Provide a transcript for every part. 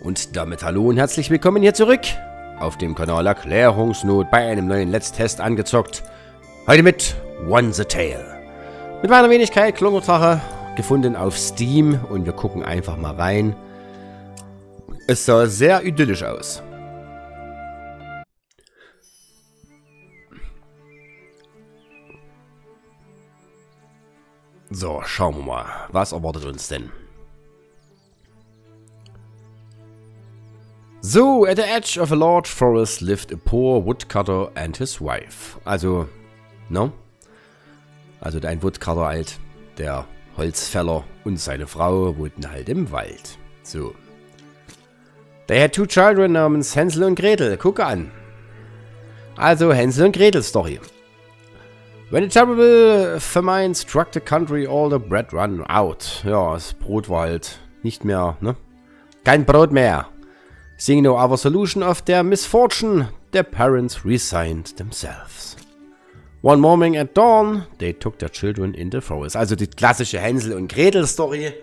Und damit hallo und herzlich willkommen hier zurück auf dem Kanal Erklärungsnot bei einem neuen Let's Test angezockt. Heute mit Once a Tale. Mit meiner Wenigkeit Klungerdrache, gefunden auf Steam und wir gucken einfach mal rein. Es sah sehr idyllisch aus. So, schauen wir mal. Was erwartet uns denn? So, at the edge of a large forest lived a poor woodcutter and his wife. Also, no? Also ein Woodcutter halt, der Holzfäller und seine Frau wohnten halt im Wald. So. They had two children namens Hänsel und Gretel. Gucke an. Also Hänsel und Gretel Story. When a terrible famine struck the country, all the bread ran out. Ja, das Brot war halt nicht mehr, ne? Kein Brot mehr. Seeing no other solution of their misfortune, their parents resigned themselves. One morning at dawn, they took their children in the forest. Also die klassische Hänsel und Gretel Story.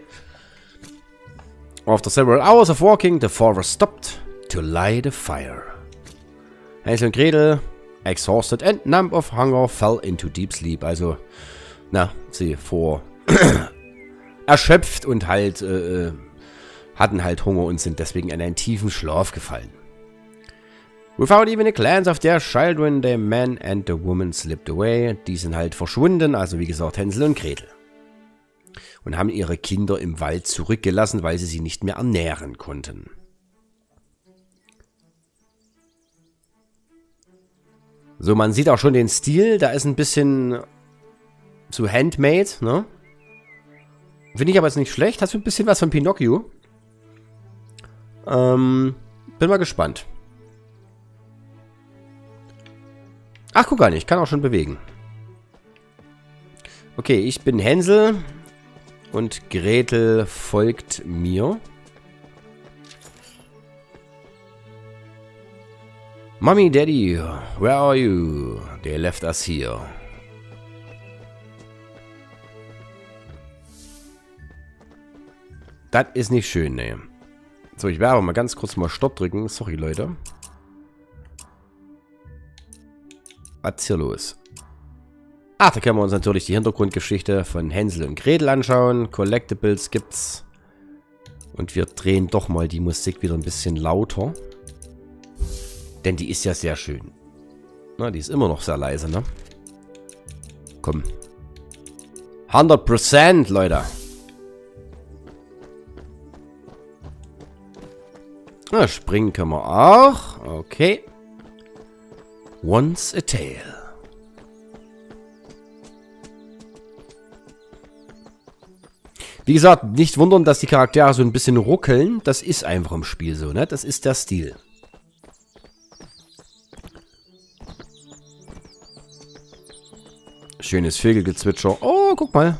After several hours of walking, the father stopped to light a fire. Hänsel und Gretel, exhausted and numb of hunger, fell into deep sleep. Also, na, sie vor erschöpft und halt hatten halt Hunger und sind deswegen in einen tiefen Schlaf gefallen. Without even a glance of their children, the man and the woman slipped away. Die sind halt verschwunden, also wie gesagt Hänsel und Gretel. Und haben ihre Kinder im Wald zurückgelassen, weil sie sie nicht mehr ernähren konnten. So, man sieht auch schon den Stil, da ist ein bisschen so handmade, ne? Finde ich aber jetzt nicht schlecht, hast du ein bisschen was von Pinocchio? Bin mal gespannt. Ach, guck an, ich kann auch schon bewegen. Okay, ich bin Hänsel und Gretel folgt mir. Mommy, Daddy, where are you? They left us here. Das ist nicht schön, ne. So, ich werde aber mal ganz kurz mal Stopp drücken. Sorry, Leute. Was ist hier los? Ach, da können wir uns natürlich die Hintergrundgeschichte von Hänsel und Gretel anschauen. Collectibles gibt's. Und wir drehen doch mal die Musik wieder ein bisschen lauter. Denn die ist ja sehr schön. Na, die ist immer noch sehr leise, ne? Komm. 100%, Leute. Na, springen können wir auch. Okay. Once a Tale. Wie gesagt, nicht wundern, dass die Charaktere so ein bisschen ruckeln. Das ist einfach im Spiel so, ne? Das ist der Stil. Schönes Vögelgezwitscher. Oh, guck mal.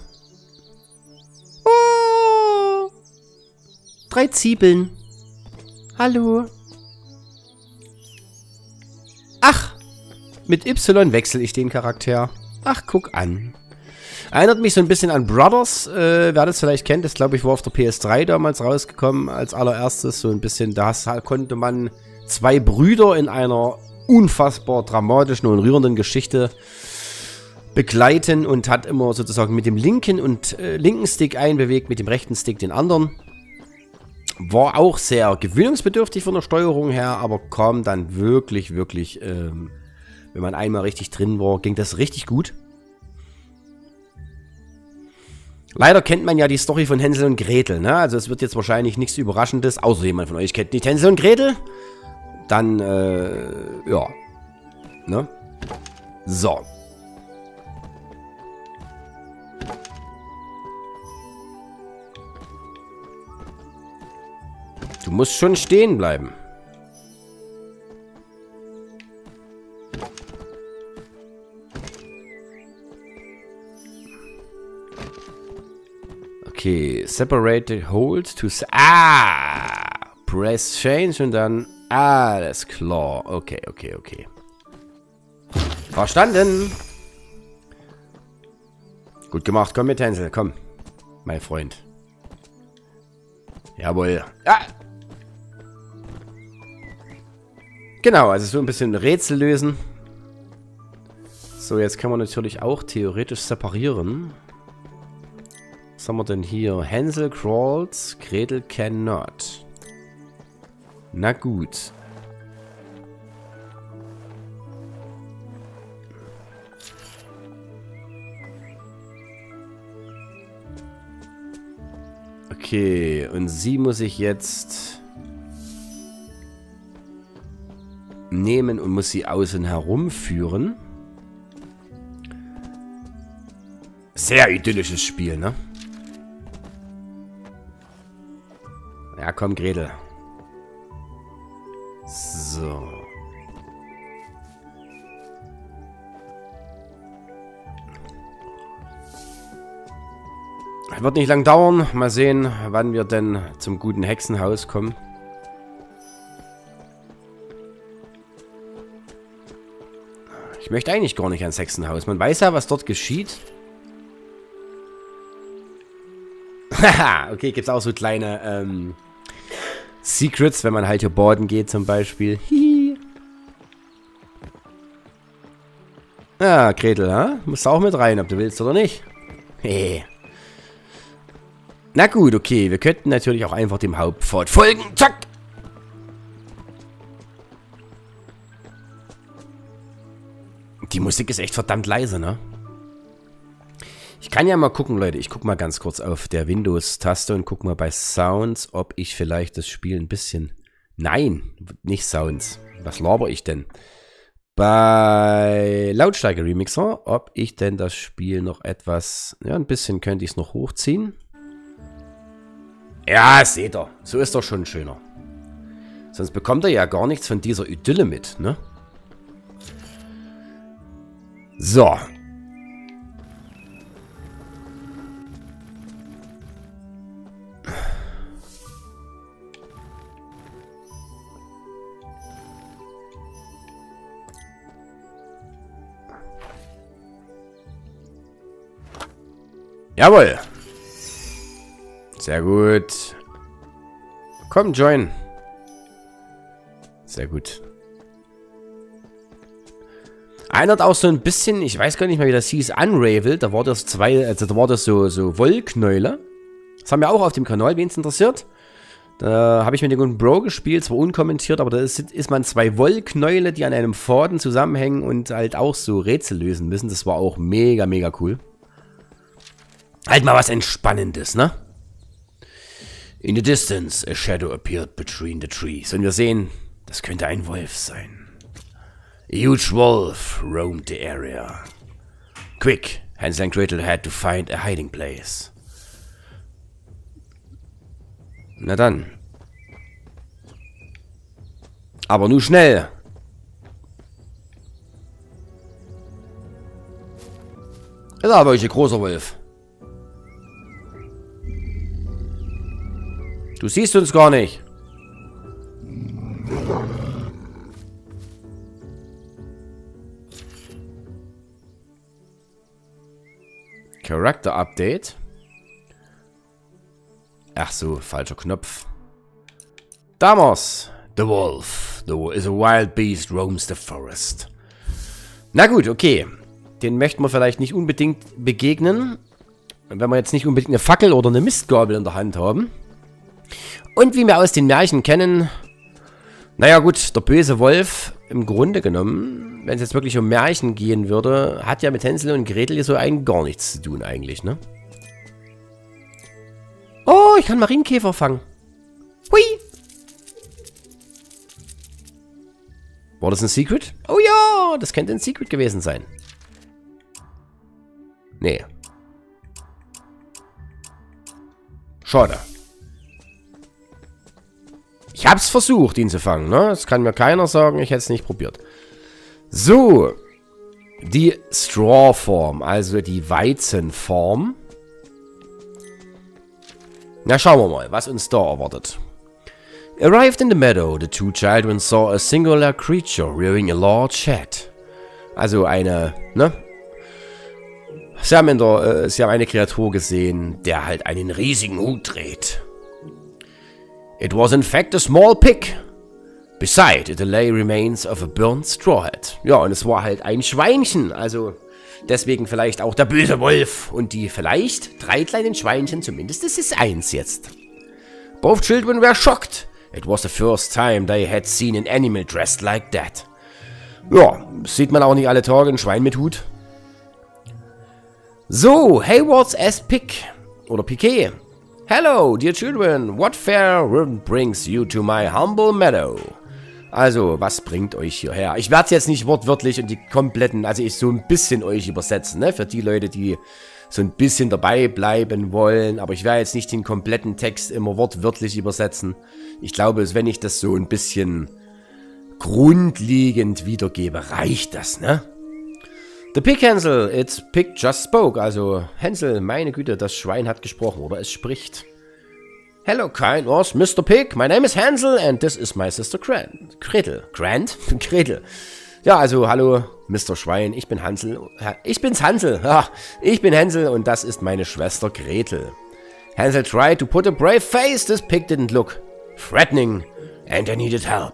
Oh. 3 Zwiebeln. Hallo. Ach, mit Y wechsle ich den Charakter. Ach, guck an. Erinnert mich so ein bisschen an Brothers. Wer das vielleicht kennt, das glaube ich war auf der PS3 damals rausgekommen als allererstes. So ein bisschen, da konnte man 2 Brüder in einer unfassbar dramatischen und rührenden Geschichte begleiten und hat immer sozusagen mit dem linken Stick einbewegt, mit dem rechten Stick den anderen. War auch sehr gewöhnungsbedürftig von der Steuerung her, aber kam dann wirklich, wenn man einmal richtig drin war, ging das richtig gut. Leider kennt man ja die Story von Hänsel und Gretel, ne? Also es wird jetzt wahrscheinlich nichts Überraschendes, außer jemand von euch kennt nicht Hänsel und Gretel. Dann, ja. Ne? So. Du musst schon stehen bleiben. Okay, separate hold to... Press change und dann... Alles klar. Okay. Verstanden. Gut gemacht, komm mit, Hänsel, komm. Mein Freund. Jawohl. Ah! Genau, also so ein bisschen Rätsel lösen. So, jetzt kann man natürlich auch theoretisch separieren. Was haben wir denn hier? Hansel crawls, Gretel cannot. Na gut. Okay, und sie muss ich jetzt nehmen und muss sie außen herum führen. Sehr idyllisches Spiel, ne? Ja, komm, Gretel. So. Wird nicht lang dauern. Mal sehen, wann wir denn zum guten Hexenhaus kommen. Ich möchte eigentlich gar nicht ans Hexenhaus. Man weiß ja, was dort geschieht. Haha, okay, gibt es auch so kleine Secrets, wenn man halt hier baden geht zum Beispiel. Hihi. Ja, Gretel, ha? Musst du auch mit rein, ob du willst oder nicht. Hehe. Na gut, okay. Wir könnten natürlich auch einfach dem Hauptpfad folgen. Zack! Die Musik ist echt verdammt leise, ne? Ich kann ja mal gucken, Leute. Ich gucke mal ganz kurz auf der Windows-Taste und gucke mal bei Sounds, ob ich vielleicht das Spiel ein bisschen... Nein, nicht Sounds. Was laber ich denn? Bei Lautstärke-Remixer, ob ich denn das Spiel noch etwas... Ja, ein bisschen könnte ich es noch hochziehen. Ja, seht ihr. So ist doch schon schöner. Sonst bekommt er ja gar nichts von dieser Idylle mit, ne? So. Jawohl. Sehr gut. Komm, join. Sehr gut. Erinnert auch so ein bisschen, ich weiß gar nicht mehr, wie das hieß, Unravel. Da war das da war das so Wollknäule. Das haben wir auch auf dem Kanal, wen es interessiert. Da habe ich mit dem guten Bro gespielt, zwar unkommentiert, aber da ist man zwei Wollknäule, die an einem Faden zusammenhängen und halt auch so Rätsel lösen müssen. Das war auch mega, mega cool. Halt mal was Entspannendes, ne? In the distance, a shadow appeared between the trees. Und wir sehen, das könnte ein Wolf sein. A huge wolf roamed the area. Quick, Hansel and Gretel had to find a hiding place. Na dann. Aber nur schnell. Ist aber euch ein großer Wolf. Du siehst uns gar nicht. Character Update. Ach so, falscher Knopf. Damals. The wolf. Is a wild beast roams the forest. Na gut, okay. Den möchten wir vielleicht nicht unbedingt begegnen. Wenn wir jetzt nicht unbedingt eine Fackel oder eine Mistgabel in der Hand haben. Und wie wir aus den Märchen kennen, naja gut, der böse Wolf, im Grunde genommen, wenn es jetzt wirklich um Märchen gehen würde, hat ja mit Hänsel und Gretel so eigentlich gar nichts zu tun eigentlich, ne? Oh, ich kann Marienkäfer fangen. Hui! War das ein Secret? Oh ja, das könnte ein Secret gewesen sein. Nee. Schade. Ich hab's versucht, ihn zu fangen, ne? Das kann mir keiner sagen, ich hätte es nicht probiert. So. Die Straw-Form, also die Weizenform. Na, schauen wir mal, was uns da erwartet. Arrived in the meadow, the two children saw a singular creature rearing a large head. Also eine, ne? Sie haben eine Kreatur gesehen, der halt einen riesigen Hut trägt. It was in fact a small pig. Beside it lay remains of a burnt straw hat. Ja, und es war halt ein Schweinchen, also deswegen vielleicht auch der böse Wolf und die vielleicht 3 kleinen Schweinchen, zumindest es ist eins jetzt. Both children were shocked. It was the first time they had seen an animal dressed like that. Ja, sieht man auch nicht alle Tage ein Schwein mit Hut. So, Haywards as Pick oder Piquet. Hello, dear children, what fair wind brings you to my humble meadow? Also, was bringt euch hierher? Ich werde es jetzt nicht wortwörtlich und die kompletten, also ich so ein bisschen euch übersetzen, ne? Für die Leute, die so ein bisschen dabei bleiben wollen. Aber ich werde jetzt nicht den kompletten Text immer wortwörtlich übersetzen. Ich glaube, wenn ich das so ein bisschen grundlegend wiedergebe, reicht das, ne? The pig Hansel, its pig just spoke. Also, Hänsel, meine Güte, das Schwein hat gesprochen oder es spricht. Hello, kind was Mr. Pig. My name is Hansel and this is my sister Gretel. Gretel. Ja, also, hallo, Mr. Schwein, ich bin Hansel. Ich bin's Hansel. Ja, ich bin Hänsel und das ist meine Schwester Gretel. Hansel tried to put a brave face. This pig didn't look threatening and I needed help.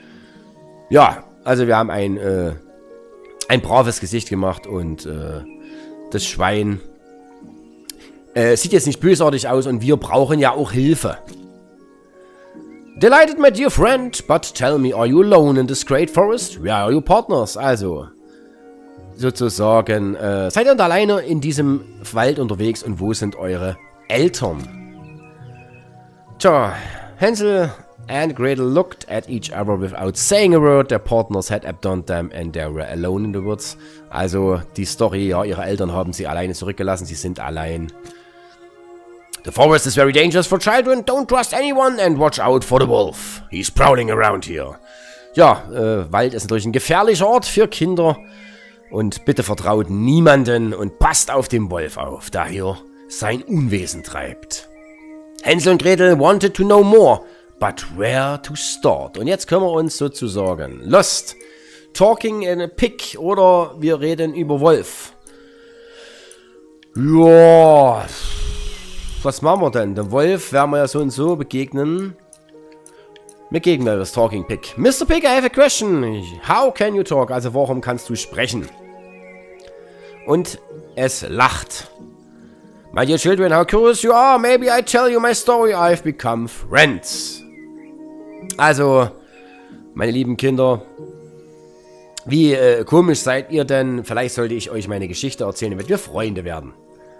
Ja, also wir haben ein braves Gesicht gemacht und das Schwein sieht jetzt nicht bösartig aus und wir brauchen ja auch Hilfe. Delighted, my dear friend, but tell me, are you alone in this great forest? Where are your partners? Also, sozusagen, seid ihr alleine in diesem Wald unterwegs und wo sind eure Eltern? Tja, Hansel and Gretel looked at each other without saying a word. Their partners had abandoned them and they were alone in the woods. Also, die Story, ja, ihre Eltern haben sie alleine zurückgelassen, sie sind allein. The forest is very dangerous for children. Don't trust anyone and watch out for the wolf. He's prowling around here. Ja, Wald ist natürlich ein gefährlicher Ort für Kinder. Und bitte vertraut niemanden und passt auf den Wolf auf, da hier sein Unwesen treibt. Hänsel und Gretel wanted to know more, but where to start? Und jetzt können wir uns sozusagen lost, talking in a pig oder wir reden über Wolf. Ja, was machen wir denn? Der Wolf werden wir ja so und so begegnen. Begegnen wir das Talking Pig. Mr. Pig, I have a question. How can you talk? Also warum kannst du sprechen? Und es lacht. My dear children, how curious you are. Maybe I tell you my story. I've become friends. Also, meine lieben Kinder, wie komisch seid ihr denn? Vielleicht sollte ich euch meine Geschichte erzählen, damit wir Freunde werden.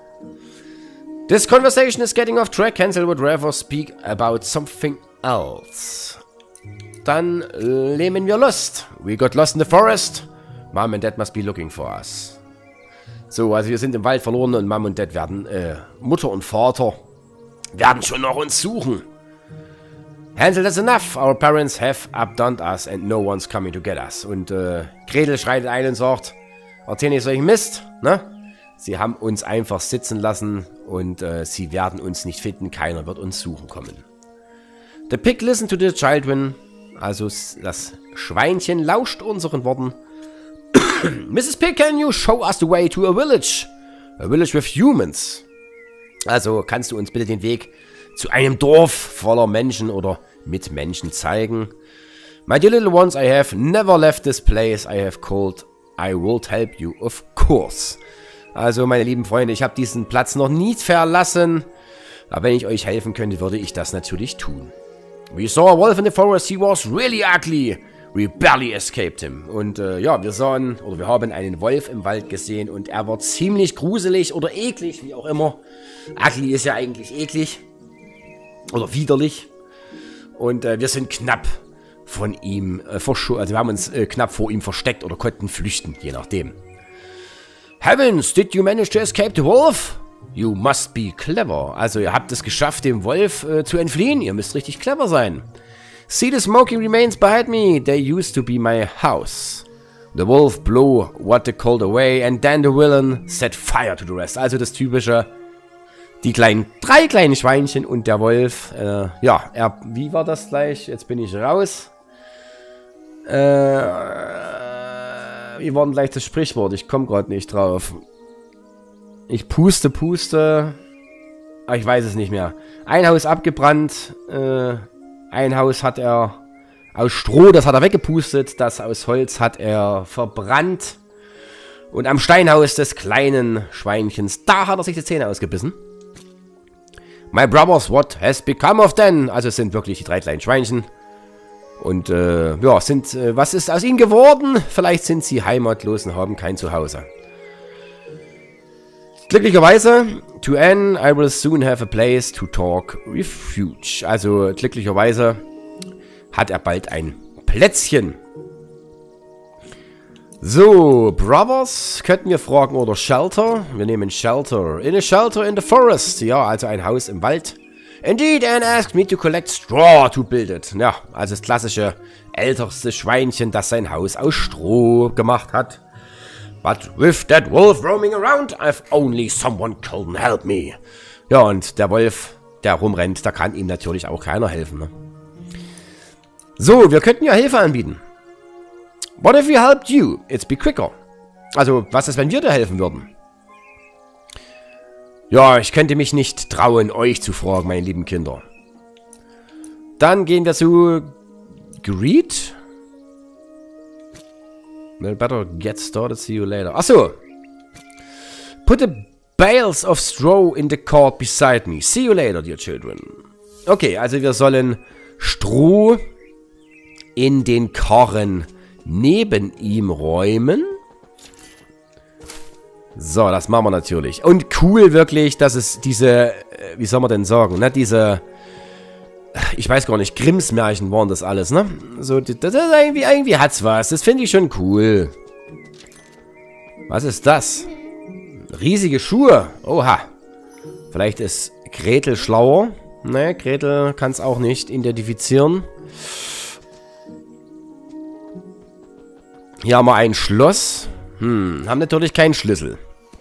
This conversation is getting off track. Hansel would rather speak about something else. Dann nehmen wir Lust. We got lost in the forest. Mom and Dad must be looking for us. So, also wir sind im Wald verloren und Mom und Dad werden, Mutter und Vater werden schon nach uns suchen. Hansel, that's enough. Our parents have abandoned us and no one's coming to get us. Und Gretel schreitet ein und sagt, erzähl nicht solchen Mist, ne? Sie haben uns einfach sitzen lassen und sie werden uns nicht finden. Keiner wird uns suchen kommen. The pig listened to the children. Also das Schweinchen lauscht unseren Worten. Mrs. Pig, can you show us the way to a village? A village with humans. Also kannst du uns bitte den Weg zu einem Dorf voller Menschen oder mit Menschen zeigen? My dear little ones, I have never left this place. I have called. I will help you, of course. Also, meine lieben Freunde, ich habe diesen Platz noch nie verlassen. Aber wenn ich euch helfen könnte, würde ich das natürlich tun. We saw a wolf in the forest. He was really ugly. We barely escaped him. Und ja, wir haben einen Wolf im Wald gesehen und er war ziemlich gruselig oder eklig, wie auch immer. Ugly ist ja eigentlich eklig. Oder widerlich. Und wir sind knapp von ihm also wir haben uns knapp vor ihm versteckt oder konnten flüchten, je nachdem. Heavens, did you manage to escape the wolf? You must be clever. Also ihr habt es geschafft, dem Wolf zu entfliehen. Ihr müsst richtig clever sein. See the smoking remains behind me. They used to be my house. The wolf blew what they called away and then the villain set fire to the rest. Also das typische, drei kleine Schweinchen und der Wolf. Ja, wie war das gleich? Jetzt bin ich raus. Wie war denn gleich das Sprichwort? Ich komme gerade nicht drauf. Ich puste. Ich weiß es nicht mehr. Ein Haus abgebrannt. Ein Haus hat er aus Stroh, das hat er weggepustet. Das aus Holz hat er verbrannt. Und am Steinhaus des kleinen Schweinchens, da hat er sich die Zähne ausgebissen. My brothers, what has become of them? Also es sind wirklich die 3 kleinen Schweinchen. Und ja, was ist aus ihnen geworden? Vielleicht sind sie heimatlos und haben kein Zuhause. Glücklicherweise, to Anne, I will soon have a place to talk refuge. Also glücklicherweise hat er bald ein Plätzchen. So, Brothers, könnten wir fragen, oder Shelter? Wir nehmen Shelter. In a shelter in the forest. Ja, also ein Haus im Wald. Indeed, Anne asked me to collect straw to build it. Ja, also das klassische älteste Schweinchen, das sein Haus aus Stroh gemacht hat. But with that wolf roaming around, I've only someone can help me. Ja, und der Wolf, der rumrennt, da kann ihm natürlich auch keiner helfen. Ne? So, wir könnten ja Hilfe anbieten. What if we helped you? It'd be quicker. Also, was ist, wenn wir dir helfen würden? Ja, ich könnte mich nicht trauen, euch zu fragen, meine lieben Kinder. Dann gehen wir zu Greed. Well, better get started, see you later. Achso. Put the bales of straw in the cart beside me. See you later, dear children. Okay, also wir sollen Stroh in den Karren neben ihm räumen. So, das machen wir natürlich. Und cool wirklich, dass es diese, wie soll man denn sagen, ne, diese, ich weiß gar nicht, Grimms Märchen waren das alles, ne? So, das ist irgendwie hat's was. Das finde ich schon cool. Was ist das? Riesige Schuhe. Oha. Vielleicht ist Gretel schlauer. Ne, Gretel kann es auch nicht identifizieren. Hier haben wir ein Schloss. Haben natürlich keinen Schlüssel.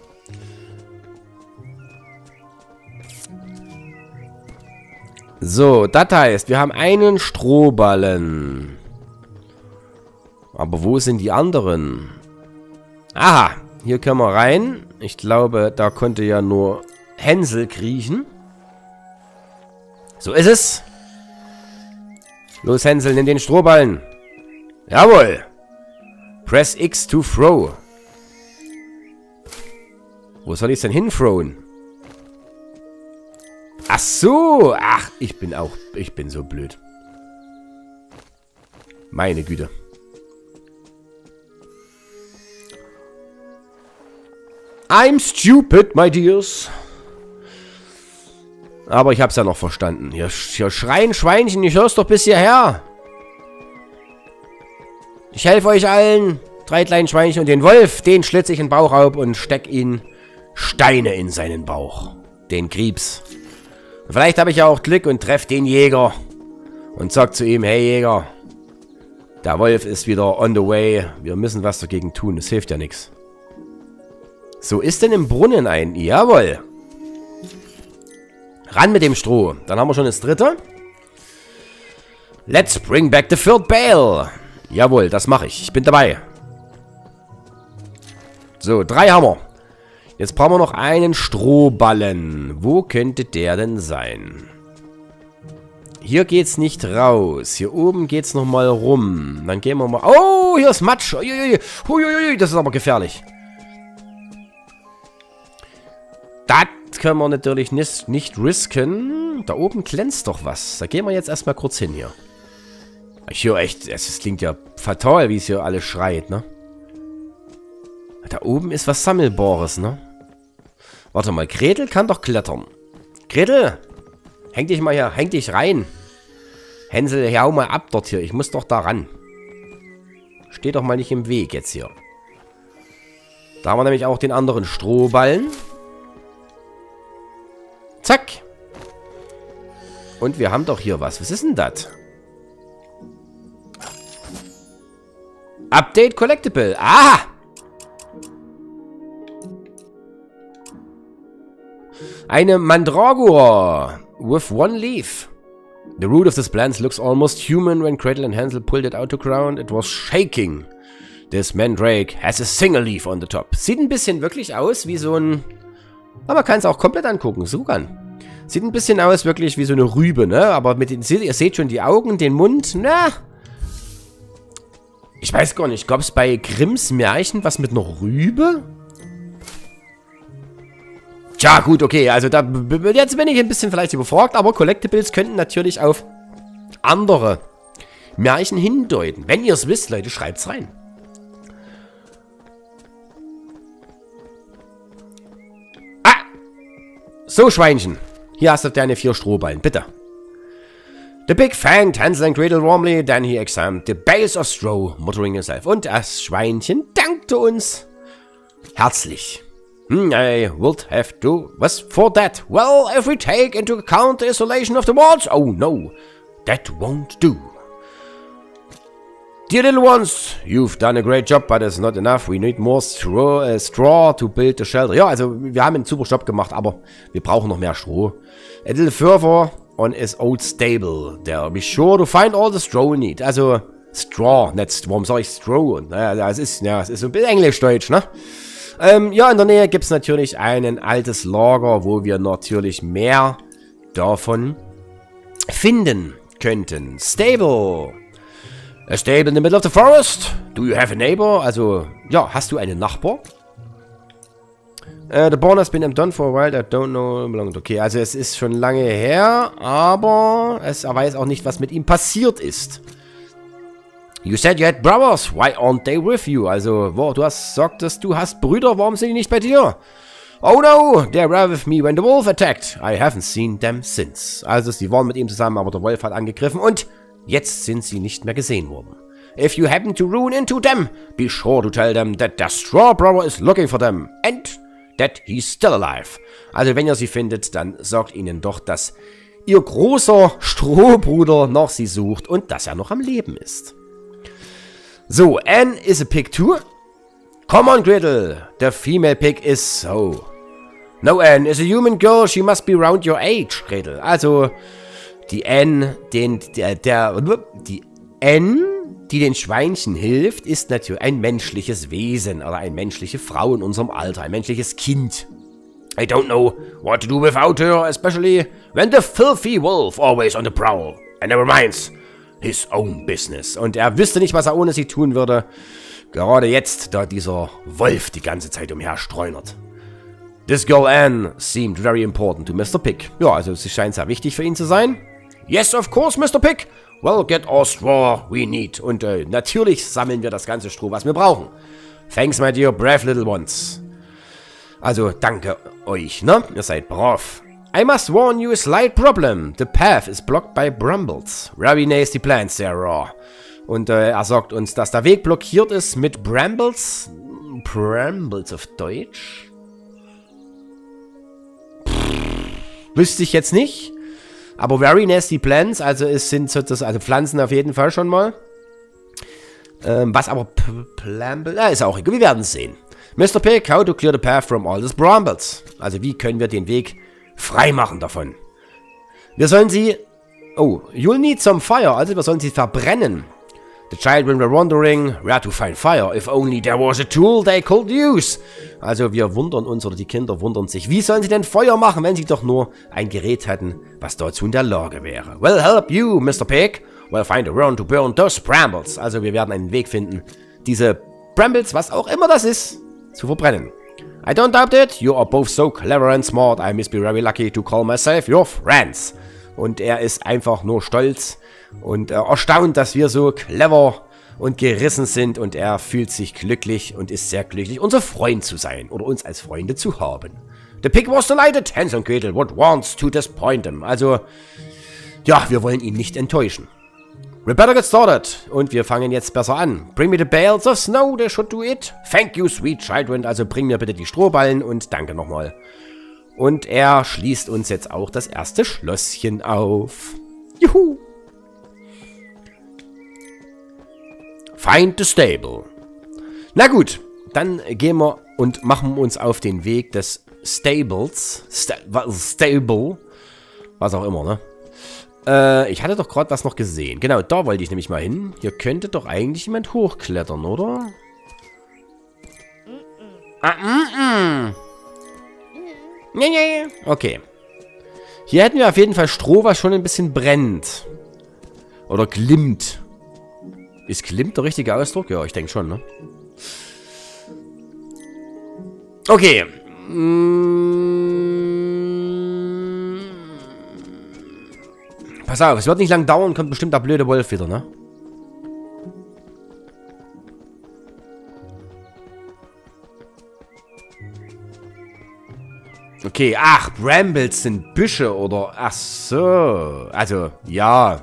So, das heißt, wir haben einen Strohballen. Aber wo sind die anderen? Aha, hier können wir rein. Ich glaube, da konnte ja nur Hänsel kriechen. So ist es. Los, Hänsel, nimm den Strohballen. Jawohl. Press X to throw. Wo soll ich es denn hinthrowen? Ach so. Ach, ich bin so blöd. Meine Güte. I'm stupid, my dears. Aber ich hab's ja noch verstanden. Hier schreien Schweinchen, ich hör's doch bis hierher. Ich helfe euch allen. 3 kleinen Schweinchen und den Wolf, den schlitze ich in den Bauch auf und steck ihn Steine in seinen Bauch. Den Griebs. Vielleicht habe ich ja auch Glück und treffe den Jäger. Und sag zu ihm, hey Jäger, der Wolf ist wieder on the way. Wir müssen was dagegen tun, das hilft ja nichts. So, ist denn im Brunnen ein? Jawohl. Ran mit dem Stroh. Dann haben wir schon das 3. Let's bring back the 3rd bale. Jawohl, das mache ich. Ich bin dabei. So, 3 haben wir. Jetzt brauchen wir noch einen Strohballen. Wo könnte der denn sein? Hier geht's nicht raus. Hier oben geht's nochmal rum. Dann gehen wir mal... Oh, hier ist Matsch. Uiuiui. Uiuiui, das ist aber gefährlich. Das können wir natürlich nicht risken. Da oben glänzt doch was. Da gehen wir jetzt erstmal kurz hin hier. Ich höre echt, es klingt ja fatal, wie es hier alles schreit, ne? Da oben ist was Sammelbares, ne? Warte mal, Gretel kann doch klettern. Gretel, häng dich mal hier, häng dich rein. Hänsel, hau mal ab dort hier, ich muss doch da ran. Steh doch mal nicht im Weg jetzt hier. Da haben wir nämlich auch den anderen Strohballen. Zack. Und wir haben doch hier was. Was ist denn das? Update Collectible. Ah! Eine Mandragora with 1 leaf. The root of this plant looks almost human. When Gretel and Hansel pulled it out to ground, it was shaking. This mandrake has a single leaf on the top. Sieht ein bisschen wirklich aus wie so ein... Aber man kann es auch komplett angucken. So kann. Sieht ein bisschen aus wirklich wie so eine Rübe, ne? Aber mit den... Ihr seht schon die Augen, den Mund. Na, Ich weiß gar nicht, gab es bei Grimms Märchen was mit einer Rübe? Tja, gut, okay, also da, jetzt bin ich ein bisschen vielleicht überfragt, aber Collectibles könnten natürlich auf andere Märchen hindeuten. Wenn ihr es wisst, Leute, schreibt's rein. Ah! So, Schweinchen. Hier hast du deine 4 Strohballen, bitte. The pig thanked Hansel and Gretel warmly, then he examined the bales of straw, muttering himself. Und das Schweinchen dankte uns herzlich. I would have to... Was for that? Well, if we take into account the isolation of the walls... Oh, no. That won't do. Dear little ones, you've done a great job, but it's not enough. We need more straw to build the shelter. Ja, also wir haben einen super Job gemacht, aber wir brauchen noch mehr Stroh. A little further on his old stable. There, be sure to find all the straw we need. Also Straw, nicht... Warum sage ich Straw? Naja, es ist so ein bisschen Englisch-Deutsch, ne? Ja, in der Nähe gibt es natürlich ein altes Lager, wo wir natürlich mehr davon finden könnten. Stable. A stable in the middle of the forest. Do you have a neighbor? Also, ja, hast du einen Nachbar? The barn has been done for a while. I don't know. Okay, also es ist schon lange her, aber er weiß auch nicht, was mit ihm passiert ist. You said you had brothers. Why aren't they with you? Also, du sagtest, du hast Brüder. Warum sind die nicht bei dir? Oh no, they were with me when the wolf attacked. I haven't seen them since. Also, sie waren mit ihm zusammen, aber der Wolf hat angegriffen und jetzt sind sie nicht mehr gesehen worden. If you happen to run into them, be sure to tell them that their straw brother is looking for them and that he's still alive. Also, wenn ihr sie findet, dann sagt ihnen doch, dass ihr großer Strohbruder nach sie sucht und dass er noch am Leben ist. So, Anne is a pig too. Come on, Gretel. The female pig is so. No, Anne is a human girl. She must be around your age, Gretel. Also, die Anne, die Anne, die den Schweinchen hilft, ist natürlich ein menschliches Wesen oder eine menschliche Frau in unserem Alter, ein menschliches Kind. I don't know what to do without her, especially when the filthy wolf always on the prowl. And never minds. His own business. Und er wüsste nicht, was er ohne sie tun würde. Gerade jetzt, da dieser Wolf die ganze Zeit umherstreunert. This girl Anne seemed very important to Mr. Pig. Ja, also sie scheint sehr wichtig für ihn zu sein. Yes, of course, Mr. Pig. Well, get all straw we need. Und natürlich sammeln wir das ganze Stroh, was wir brauchen. Thanks, my dear brave little ones. Also, danke euch, ne? Ihr seid brav. I must warn you a slight problem. The path is blocked by brambles. Very nasty plants there are. Und er sagt uns, dass der Weg blockiert ist mit Brambles. Brambles auf Deutsch? Wüsste ich jetzt nicht. Aber very nasty plants, also es sind sozusagen, also Pflanzen auf jeden Fall schon mal. Was aber Brambles, ist auch egal, wir werden es sehen. Mr. Pig, how to clear the path from all these brambles? Also wie können wir den Weg freimachen davon? Wir sollen sie... Oh, you'll need some fire. Also wir sollen sie verbrennen. The children were wondering where to find fire. If only there was a tool they could use. Also wir wundern uns, oder die Kinder wundern sich. Wie sollen sie denn Feuer machen, wenn sie doch nur ein Gerät hätten, was dazu in der Lage wäre? We'll help you, Mr. Pig. We'll find a way to burn those brambles. Also wir werden einen Weg finden, diese Brambles, was auch immer das ist, zu verbrennen. I don't doubt it. You are both so clever and smart. I must be very lucky to call myself your friends. Und er ist einfach nur stolz und erstaunt, dass wir so clever und gerissen sind. Und er fühlt sich glücklich und ist sehr glücklich, unser Freund zu sein oder uns als Freunde zu haben. The pig was delighted. Hansel and Gretel would want to disappoint him. Also, ja, wir wollen ihn nicht enttäuschen. We better get started. Und wir fangen jetzt besser an. Bring me the bales of snow, they should do it. Thank you, sweet children. Also bring mir bitte die Strohballen und danke nochmal. Und er schließt uns jetzt auch das erste Schlösschen auf. Juhu! Find the stable. Na gut, dann gehen wir und machen uns auf den Weg des Stables. Stable. Was auch immer, ne? Ich hatte doch gerade was noch gesehen. Genau, da wollte ich nämlich mal hin. Hier könnte doch eigentlich jemand hochklettern, oder? Nee. Okay. Hier hätten wir auf jeden Fall Stroh, was schon ein bisschen brennt. Oder glimmt. Ist Klimt der richtige Ausdruck? Ja, ich denke schon, ne? Okay. Pass auf, es wird nicht lang dauern, kommt bestimmt der blöde Wolf wieder, ne? Okay, ach, Brambles sind Büsche oder... Ach so. Also, ja.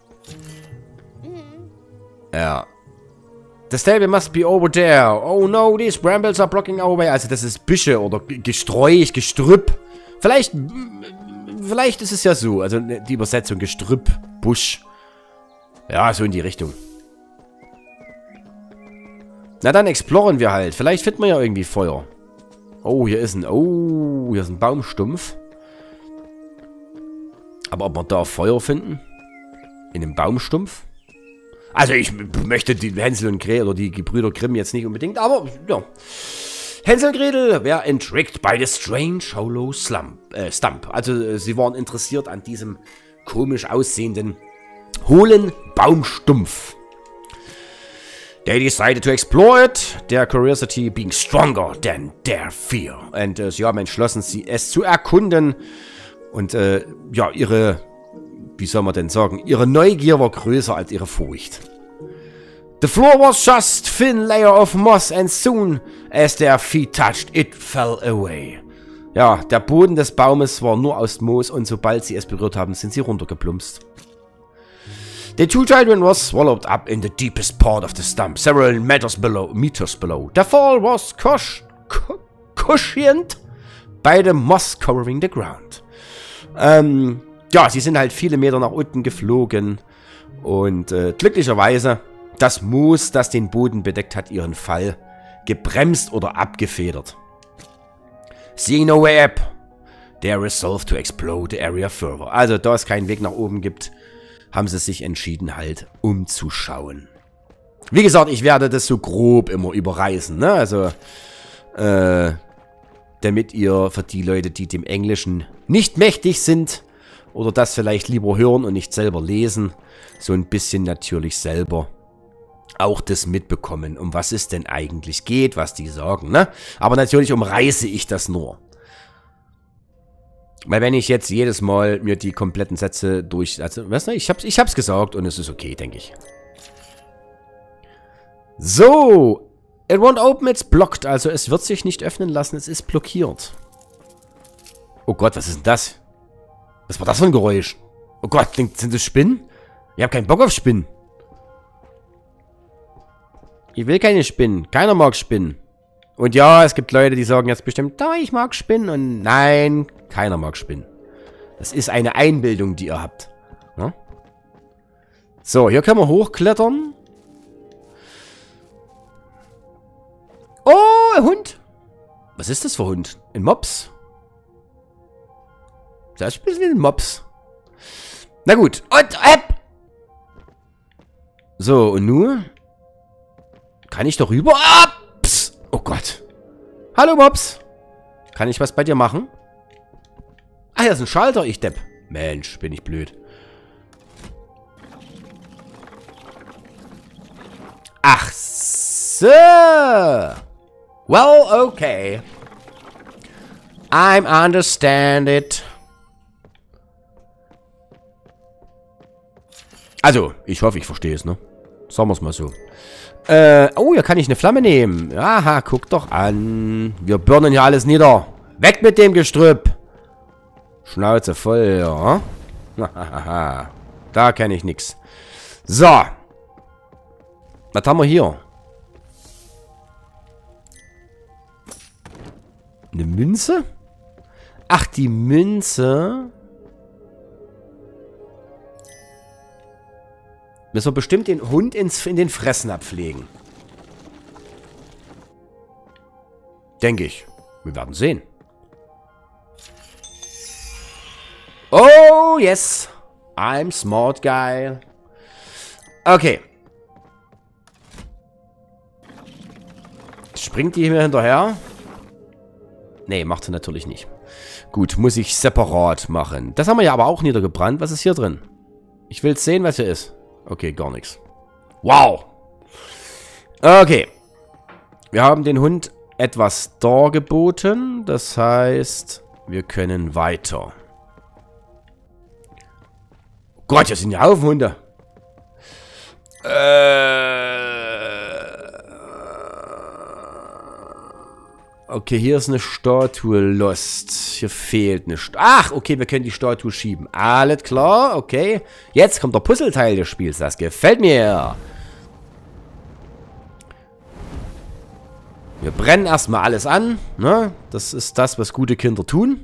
Ja. The stable must be over there. Oh no, these brambles are blocking our way. Also das ist Büsche oder Gesträuch, Gestrüpp. Vielleicht ist es ja so. Also die Übersetzung Gestrüpp, Busch. Ja, so in die Richtung. Na dann exploren wir halt. Vielleicht finden wir ja irgendwie Feuer. Oh, hier ist ein Baumstumpf. Aber ob wir da Feuer finden? In einem Baumstumpf? Also ich möchte die Hänsel und Gretel oder die Gebrüder Grimm jetzt nicht unbedingt, aber ja. Hänsel und Gretel were intrigued by the strange hollow stump. Also sie waren interessiert an diesem komisch aussehenden hohlen Baumstumpf. They decided to explore it, their curiosity being stronger than their fear. Und sie haben entschlossen, es zu erkunden. Und ja, wie soll man denn sagen, ihre Neugier war größer als ihre Furcht. The floor was just thin layer of moss and soon as their feet touched, it fell away. Ja, der Boden des Baumes war nur aus Moos und sobald sie es berührt haben, sind sie runtergeplumpst. The two children were swallowed up in the deepest part of the stump, several meters below. The fall was cushioned by the moss covering the ground. Ja, sie sind halt viele Meter nach unten geflogen und glücklicherweise das Moos, das den Boden bedeckt hat, ihren Fall gebremst oder abgefedert. Seeing no way up, they resolved to explore the area further. Also, da es keinen Weg nach oben gibt, haben sie sich entschieden, halt umzuschauen. Wie gesagt, ich werde das so grob immer überreißen, ne? Also, damit ihr für die Leute, die dem Englischen nicht mächtig sind oder das vielleicht lieber hören und nicht selber lesen, so ein bisschen natürlich selber auch das mitbekommen, um was es denn eigentlich geht, was die sagen, ne? Aber natürlich umreiße ich das nur. Weil wenn ich jetzt jedes Mal mir die kompletten Sätze also, weißt du, ich hab's gesagt und es ist okay, denke ich. So, it won't open, it's blocked, also es wird sich nicht öffnen lassen, es ist blockiert. Oh Gott, was ist denn das? Was war das für ein Geräusch? Oh Gott, sind das Spinnen? Ich habe keinen Bock auf Spinnen. Ich will keine Spinnen. Keiner mag Spinnen. Und ja, es gibt Leute, die sagen jetzt bestimmt, da, ich mag Spinnen. Und nein, keiner mag Spinnen. Das ist eine Einbildung, die ihr habt. Ja? So, hier können wir hochklettern. Oh, ein Hund. Was ist das für ein Hund? Ein Mops? Das ist ein bisschen wie ein Mops. Na gut. Und so, und nun? Kann ich doch rüber? Psst. Oh Gott. Hallo, Mops. Kann ich was bei dir machen? Ah, hier ist ein Schalter, ich Depp. Mensch, bin ich blöd. Ach so. Well, okay. I'm understand it. Also, ich hoffe, ich verstehe es, ne? Sagen wir es mal so. Oh, hier kann ich eine Flamme nehmen. Aha, guck doch an. Wir burnen hier alles nieder. Weg mit dem Gestrüpp. Schnauze voll, ja. Da kenne ich nichts. So. Was haben wir hier? Eine Münze? Ach, die Münze. Müssen wir bestimmt den Hund in den Fressnapf pflegen. Denke ich. Wir werden sehen. Oh, yes. I'm smart guy. Okay. Springt die mir hinterher? Nee, macht sie natürlich nicht. Gut, muss ich separat machen. Das haben wir ja aber auch niedergebrannt. Was ist hier drin? Ich will sehen, was hier ist. Okay, gar nichts. Wow. Okay. Wir haben den Hund etwas dargeboten. Das heißt, wir können weiter. Oh Gott, hier sind ja Haufen Hunde. Okay, hier ist eine Statue lost. Hier fehlt eine Statue. Ach, okay, wir können die Statue schieben. Alles klar, okay. Jetzt kommt der Puzzleteil des Spiels. Das gefällt mir. Wir brennen erstmal alles an. Ne? Das ist das, was gute Kinder tun.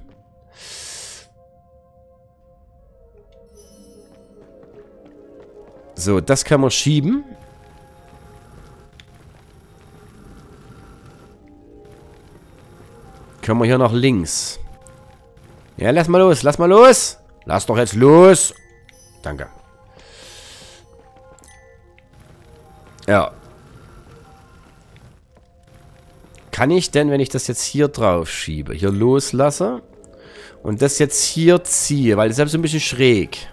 So, das können wir schieben. Können wir hier nach links. Ja, lass mal los, lass mal los. Lass doch jetzt los. Danke. Ja. Kann ich denn, wenn ich das jetzt hier drauf schiebe, hier loslasse und das jetzt hier ziehe, weil das ist so ein bisschen schräg.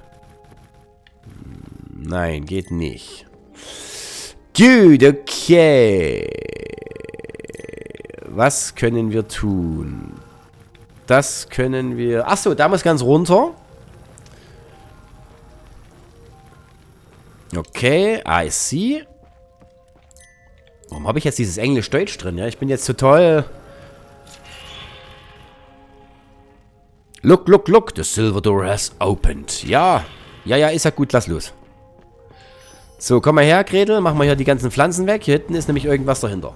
Nein, geht nicht. Gut, okay. Was können wir tun? Das können wir... Achso, da muss ganz runter. Okay, I see. Warum habe ich jetzt dieses Englisch-Deutsch drin? Ja, ich bin jetzt total... Look, look, look. The silver door has opened. Ja. Ja, ja, ist ja gut. Lass los. So, komm mal her, Gretel. Machen wir hier die ganzen Pflanzen weg. Hier hinten ist nämlich irgendwas dahinter.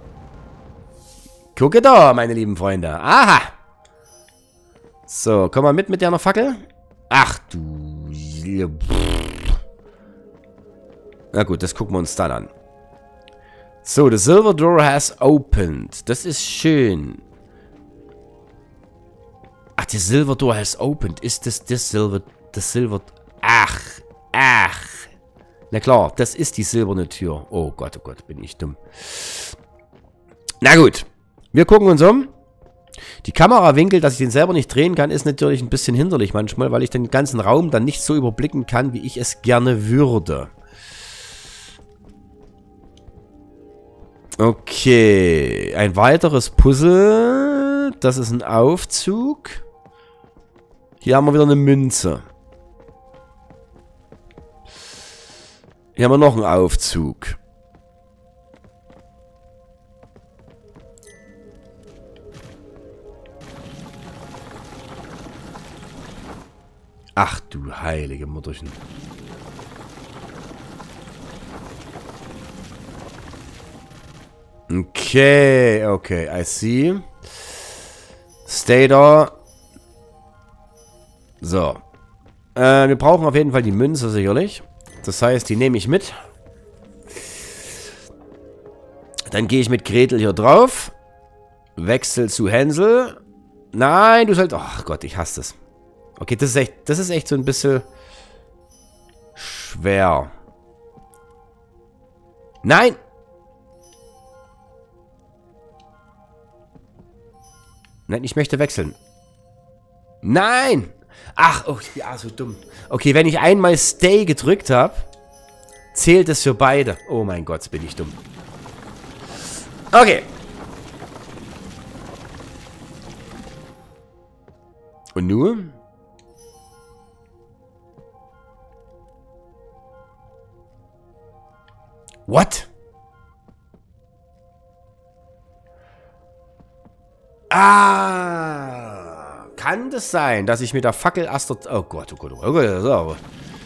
Gucke da, meine lieben Freunde. Aha. So, komm mal mit der Fackel. Ach du... Na gut, das gucken wir uns dann an. So, the silver door has opened. Das ist schön. Ach, the silver door has opened. Ist das the silver... Ach. Na klar, das ist die silberne Tür. Oh Gott, bin ich dumm. Na gut. Wir gucken uns um. Die Kamerawinkel, dass ich den selber nicht drehen kann, ist natürlich ein bisschen hinderlich manchmal, weil ich den ganzen Raum dann nicht so überblicken kann, wie ich es gerne würde. Okay. Ein weiteres Puzzle. Das ist ein Aufzug. Hier haben wir wieder eine Münze. Hier haben wir noch einen Aufzug. Ach du heilige Mutterchen. Okay, I see. Stay da. So. Wir brauchen auf jeden Fall die Münze sicherlich. Das heißt, die nehme ich mit. Dann gehe ich mit Gretel hier drauf. Wechsel zu Hänsel. Nein, du sollst... Ach Gott, ich hasse das. Okay, das ist echt so ein bisschen schwer. Nein! Nein, ich möchte wechseln. Nein! Ach, oh, ja, so dumm. Okay, wenn ich einmal Stay gedrückt habe, zählt es für beide. Oh mein Gott, bin ich dumm. Okay. Und nun? What? Ah, kann das sein, dass ich mit der Fackel erst... Oh Gott, oh Gott, oh Gott.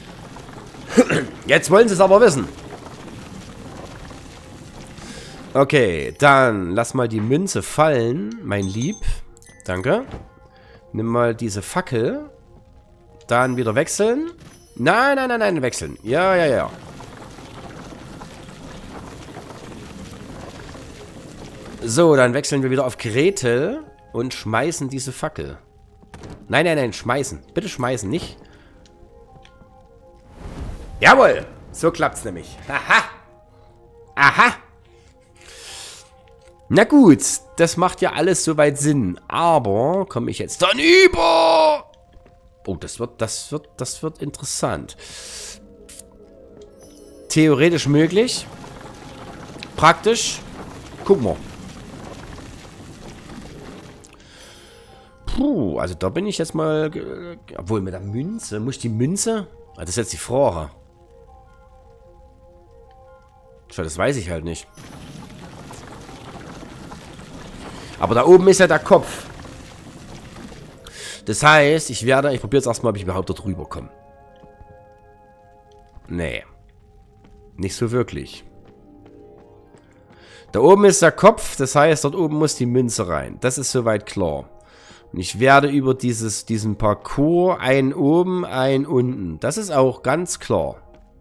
Jetzt wollen sie es aber wissen. Okay, dann lass mal die Münze fallen, mein Lieb. Danke. Nimm mal diese Fackel. Dann wieder wechseln. Nein, wechseln. Ja. So, dann wechseln wir wieder auf Gretel und schmeißen diese Fackel. Nein, schmeißen. Bitte schmeißen, nicht. Jawohl, so klappt's nämlich. Aha. Na gut, das macht ja alles soweit Sinn. Aber komme ich jetzt dann über? Oh, das wird interessant. Theoretisch möglich. praktisch. Gucken wir. Puh, also da bin ich jetzt mal... Obwohl, mit der Münze... Muss ich die Münze... Ah, das ist jetzt die Frage. Tja, das weiß ich halt nicht. Aber da oben ist ja der Kopf. Das heißt, ich probiere jetzt erstmal, ob ich überhaupt da drüber komme. Nee. Nicht so wirklich. Da oben ist der Kopf, das heißt, dort oben muss die Münze rein. Das ist soweit klar. Und ich werde über diesen Parcours ein oben, ein unten. Das ist auch ganz klar.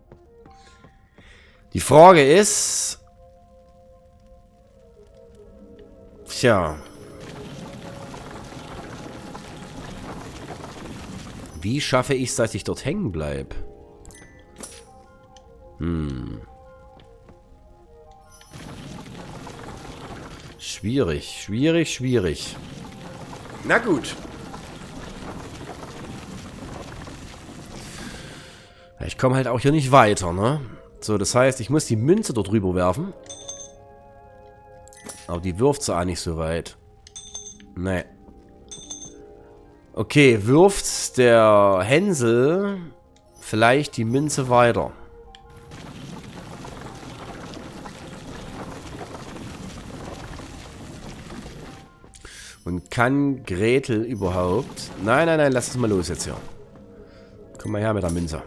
Die Frage ist... Tja. Wie schaffe ich es, dass ich dort hängen bleibe? Schwierig, schwierig, schwierig. Na gut. Ich komme halt auch hier nicht weiter, ne? So, das heißt, ich muss die Münze dort drüber werfen. Aber die wirft sie auch nicht so weit. Nee. Okay, wirft der Hänsel vielleicht die Münze weiter. Und kann Gretel überhaupt... Nein, nein, nein, lass es mal los jetzt hier. Komm mal her mit der Münze.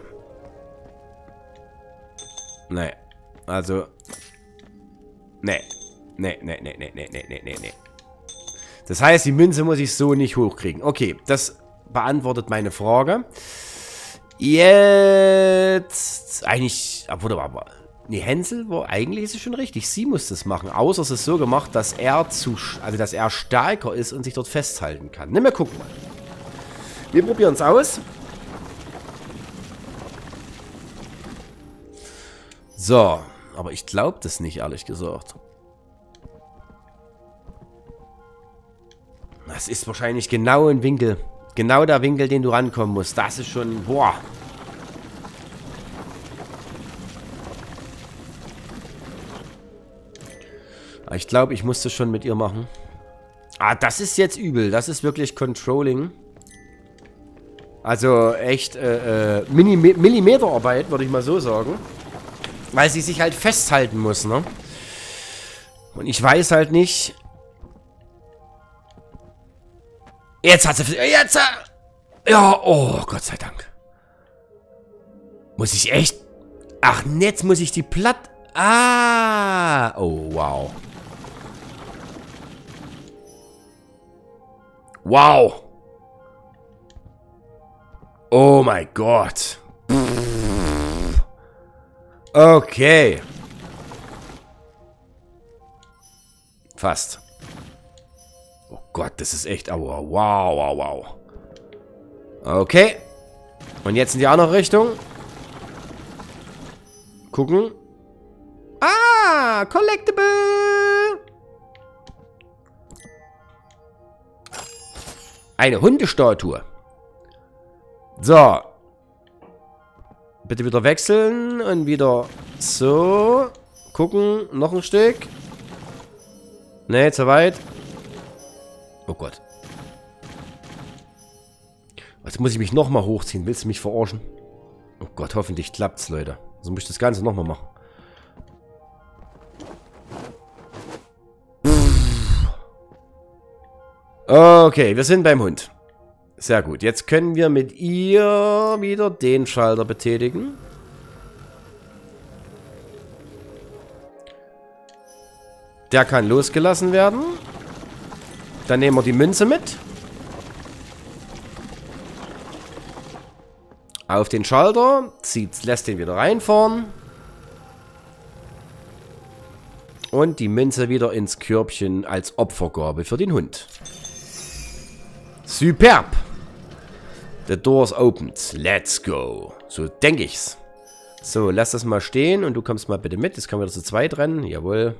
Nee. Also... Nee. Nee, nee, nee, nee, nee, nee, nee, nee. Das heißt, die Münze muss ich so nicht hochkriegen. Okay, das beantwortet meine Frage. Jetzt... Eigentlich... Aber... Nee, Hänsel, eigentlich ist es schon richtig. Sie muss das machen. Außer es ist so gemacht, dass er dass er stärker ist und sich dort festhalten kann. Ne, wir gucken mal. Wir probieren es aus. So. Aber ich glaube das nicht, ehrlich gesagt. Das ist wahrscheinlich genau ein Winkel. Genau der Winkel, den du rankommen musst. Das ist schon... Boah. Ich glaube, ich muss das schon mit ihr machen. Ah, das ist jetzt übel. Das ist wirklich Controlling. Also echt Millimeterarbeit, würde ich mal so sagen. Weil sie sich halt festhalten muss, ne? Und ich weiß halt nicht... Jetzt hat sie... Jetzt! Ja, oh, Gott sei Dank. Muss ich echt... Ach, jetzt muss ich die Platte... Ah! Oh, wow. Wow. Oh mein Gott. Okay. Fast. Oh Gott, das ist echt... Aua. Wow, wow, wow. Okay. Und jetzt in die andere Richtung. Gucken. Ah, Collectible. Eine Hundestatue. So. Bitte wieder wechseln und wieder so. Gucken, noch ein Stück. Ne, zu weit. Oh Gott. Jetzt muss ich mich nochmal hochziehen. Willst du mich verarschen? Oh Gott, hoffentlich klappt's, Leute. Also muss ich das Ganze nochmal machen. Okay, wir sind beim Hund. Sehr gut. Jetzt können wir mit ihr wieder den Schalter betätigen. Der kann losgelassen werden. Dann nehmen wir die Münze mit. Auf den Schalter. Lässt den wieder reinfahren. Und die Münze wieder ins Körbchen als Opfergabe für den Hund. Superb. The door's opened. Let's go. So denke ich's. So, lass das mal stehen und du kommst mal bitte mit. Jetzt können wir das zu zweit rennen. Jawohl.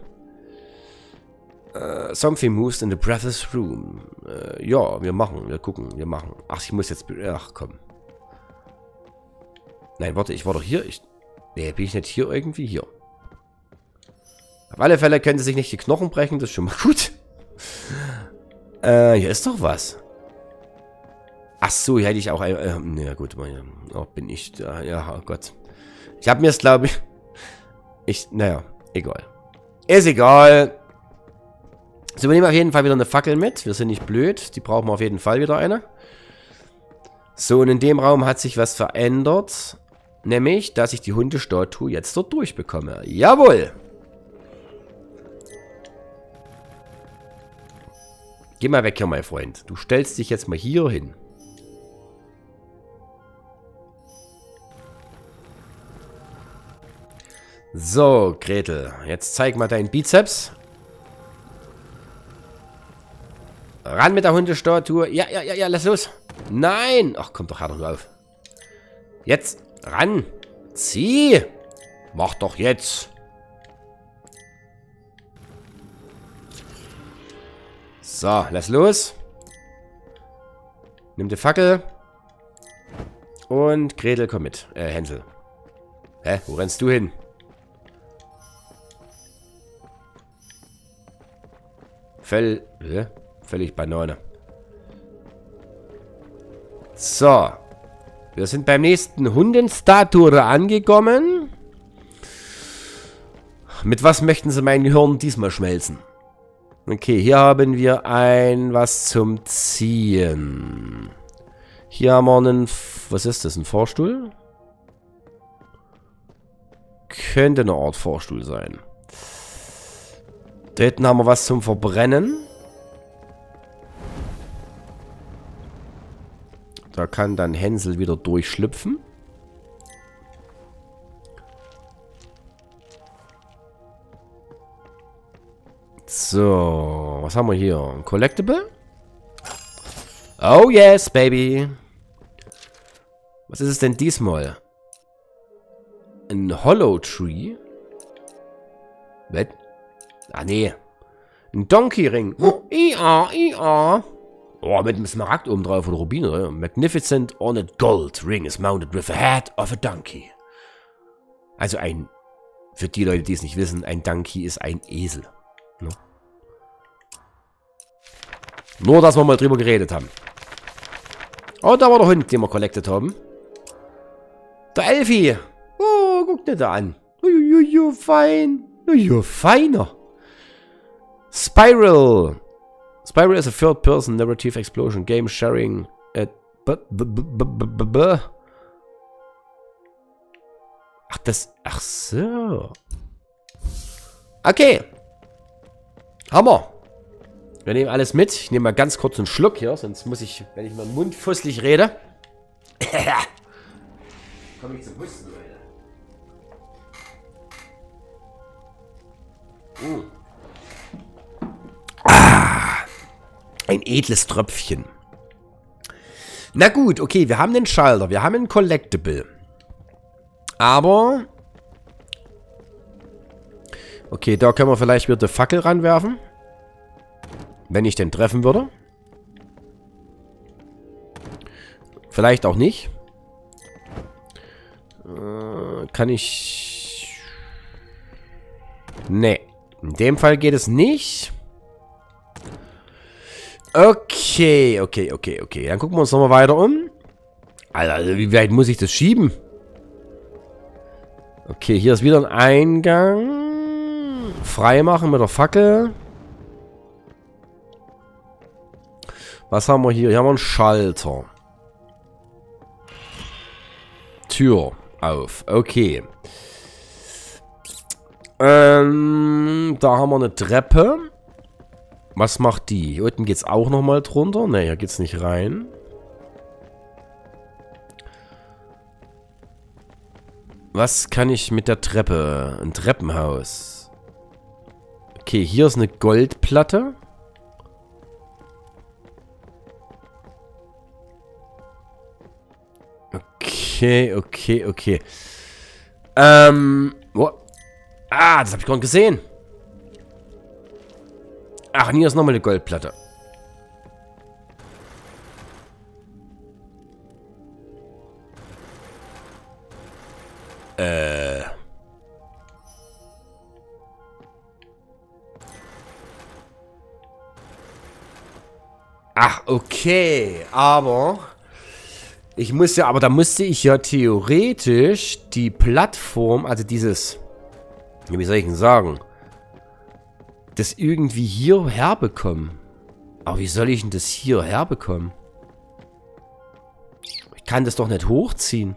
Something moves in the breathless room. Ja, wir gucken, wir machen. Ach, ich muss jetzt... Ach, komm. Nein, warte, ich war doch hier. Nee, bin ich nicht hier irgendwie? Hier. Auf alle Fälle können sie sich nicht die Knochen brechen, das ist schon mal gut. Hier ist doch was. Ach so, hier hätte ich auch ein... ja gut, oh, bin ich da. Ja, oh Gott. Ich habe mir es, glaube ich... Naja, egal. Ist egal. So, wir nehmen auf jeden Fall wieder eine Fackel mit. Wir sind nicht blöd. Die brauchen wir auf jeden Fall wieder eine. So, und in dem Raum hat sich was verändert. Nämlich, dass ich die Hundestatue jetzt dort durchbekomme. Jawohl! Geh mal weg hier, mein Freund. Du stellst dich jetzt mal hier hin. So, Gretel. Jetzt zeig mal deinen Bizeps. Ran mit der Hundestatue. Ja, lass los. Nein! Ach, komm doch, hör doch nur auf. Jetzt, ran. Zieh. Mach doch jetzt. So, lass los. Nimm die Fackel. Und Gretel, komm mit. Hänsel. Hä? Wo rennst du hin? Völlig Banane. So. Wir sind beim nächsten Hundenstatue angekommen. Mit was möchten Sie mein Gehirn diesmal schmelzen? Okay, hier haben wir was zum Ziehen. Hier haben wir einen... Was ist das? Ein Fahrstuhl? Könnte eine Art Fahrstuhl sein. Da hinten haben wir was zum Verbrennen. Da kann dann Hänsel wieder durchschlüpfen. So, was haben wir hier? Ein Collectible? Oh yes, baby. Was ist es denn diesmal? Ein Hollow Tree? Was? Ah, nee. Ein Donkey Ring. Oh, ia. Oh, mit einem Smaragd oben drauf und Rubin, oder? Magnificent ornate gold ring is mounted with a head of a donkey. Also für die Leute, die es nicht wissen, ein Donkey ist ein Esel. No? Nur, dass wir mal drüber geredet haben. Oh, da war der Hund, den wir collected haben. Der Elfi. Oh, guck dir da an. Fein. Feiner. Spiral. Spiral is a third-person narrative explosion game sharing at... Ach so. Okay. Hammer. Wir nehmen alles mit. Ich nehme mal ganz kurz einen Schluck hier, sonst muss ich, wenn ich meinen Mund fusselig rede... komme ich zum Husten, Leute. Ein edles Tröpfchen. Na gut, okay, wir haben den Schalter, wir haben einen Collectible. Aber... Okay, da können wir vielleicht wieder die Fackel ranwerfen. Wenn ich den treffen würde. Vielleicht auch nicht. Kann ich... Nee. In dem Fall geht es nicht. Okay. Dann gucken wir uns nochmal weiter um. Alter, wie weit muss ich das schieben? Okay, hier ist wieder ein Eingang. Freimachen mit der Fackel. Was haben wir hier? Hier haben wir einen Schalter. Tür auf. Okay. Da haben wir eine Treppe. Was macht die? Hier unten geht es auch nochmal drunter. Ne, hier geht es nicht rein. Was kann ich mit der Treppe? Ein Treppenhaus. Okay, hier ist eine Goldplatte. Okay. Wo? Ah, das habe ich gerade gesehen. Ach, und hier ist nochmal eine Goldplatte. Ach, okay. Aber ich muss ja, aber da musste ich ja theoretisch die Plattform, also dieses, wie soll ich denn sagen, das irgendwie hier herbekommen. Aber wie soll ich denn das hier herbekommen? Ich kann das doch nicht hochziehen.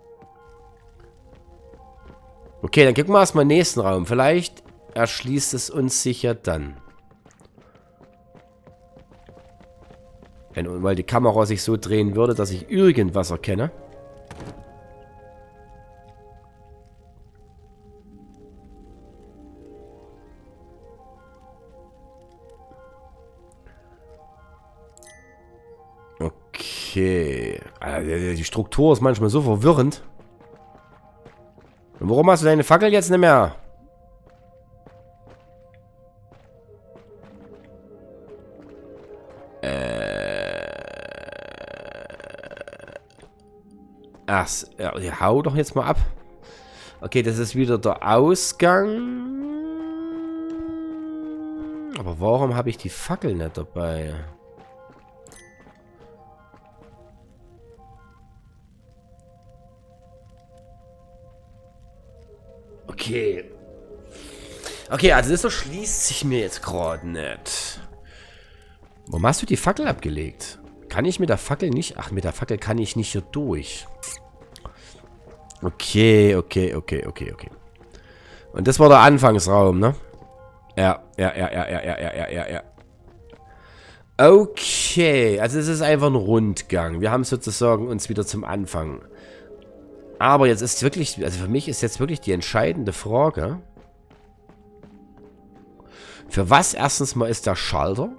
Okay, dann gucken wir erstmal den nächsten Raum. Vielleicht erschließt es uns sicher dann. Weil die Kamera sich so drehen würde, dass ich irgendwas erkenne. Okay. Die Struktur ist manchmal so verwirrend. Und warum hast du deine Fackel jetzt nicht mehr? Ach, ja, hau doch jetzt mal ab. Okay, das ist wieder der Ausgang. Aber warum habe ich die Fackel nicht dabei? Okay. Okay, also das erschließt sich mir jetzt gerade nicht. Warum hast du die Fackel abgelegt? Kann ich mit der Fackel nicht... Ach, mit der Fackel kann ich nicht hier durch. Okay. Und das war der Anfangsraum, ne? Ja. Okay, also es ist einfach ein Rundgang. Wir haben sozusagen uns wieder zum Anfang. Aber jetzt ist wirklich... Also für mich ist jetzt wirklich die entscheidende Frage. Für was erstens mal ist der Schalter?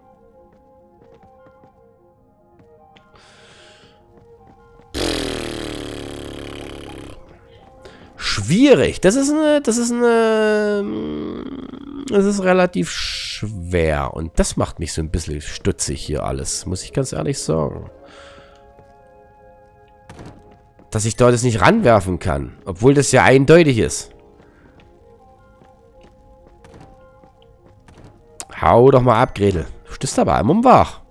Schwierig. Das ist relativ schwer. Und das macht mich so ein bisschen stutzig hier alles. Muss ich ganz ehrlich sagen. Dass ich da das nicht ranwerfen kann. Obwohl das ja eindeutig ist. Hau doch mal ab, Gretel. Du stehst aber einmal wach.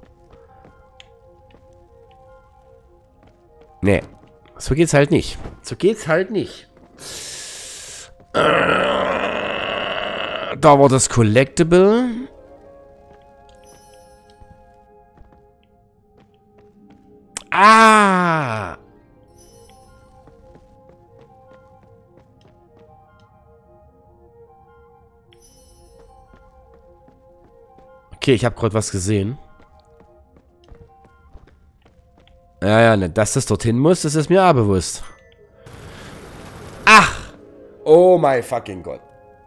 Nee. So geht's halt nicht. So geht's halt nicht. Da war das Collectible. Ah! Okay, ich habe gerade was gesehen. Ja, ne, dass das dorthin muss, das ist mir auch bewusst. Ach! Oh mein fucking Gott.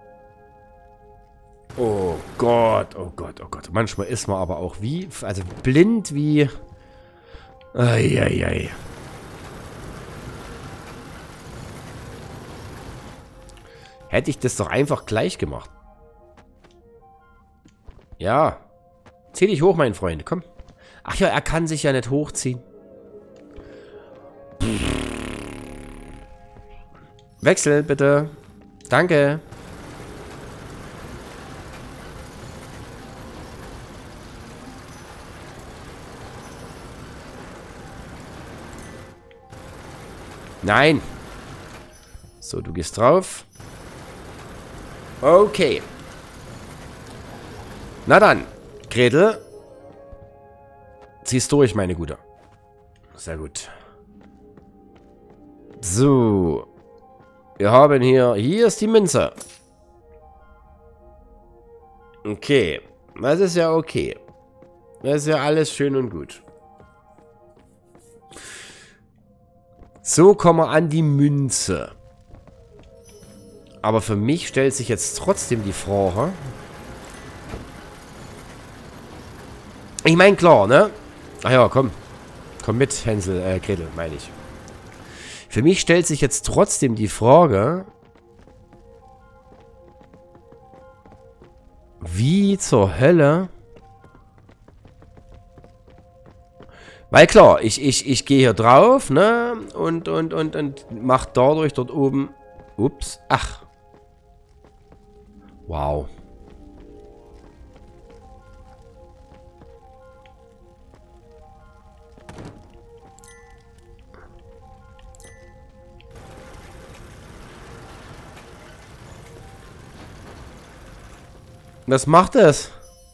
Oh Gott. Manchmal ist man aber auch wie, also blind wie... Eieiei. Hätte ich das doch einfach gleich gemacht. Ja. Zieh dich hoch, mein Freund. Komm. Ach ja, er kann sich ja nicht hochziehen. Wechsel, bitte. Danke. Nein. So, du gehst drauf. Okay. Na dann, Gretel. Zieh's durch, meine Gute. Sehr gut. So. Wir haben hier... Hier ist die Münze. Okay. Das ist ja okay. Das ist ja alles schön und gut. So kommen wir an die Münze. Aber für mich stellt sich jetzt trotzdem die Frage... Ich meine, klar, ne? Ach ja, komm. Komm mit, Hänsel, Gretel, meine ich. Für mich stellt sich jetzt trotzdem die Frage, wie zur Hölle? Weil klar, ich gehe hier drauf, ne? Und mach dadurch dort oben... Ups, ach. Wow. Was macht das?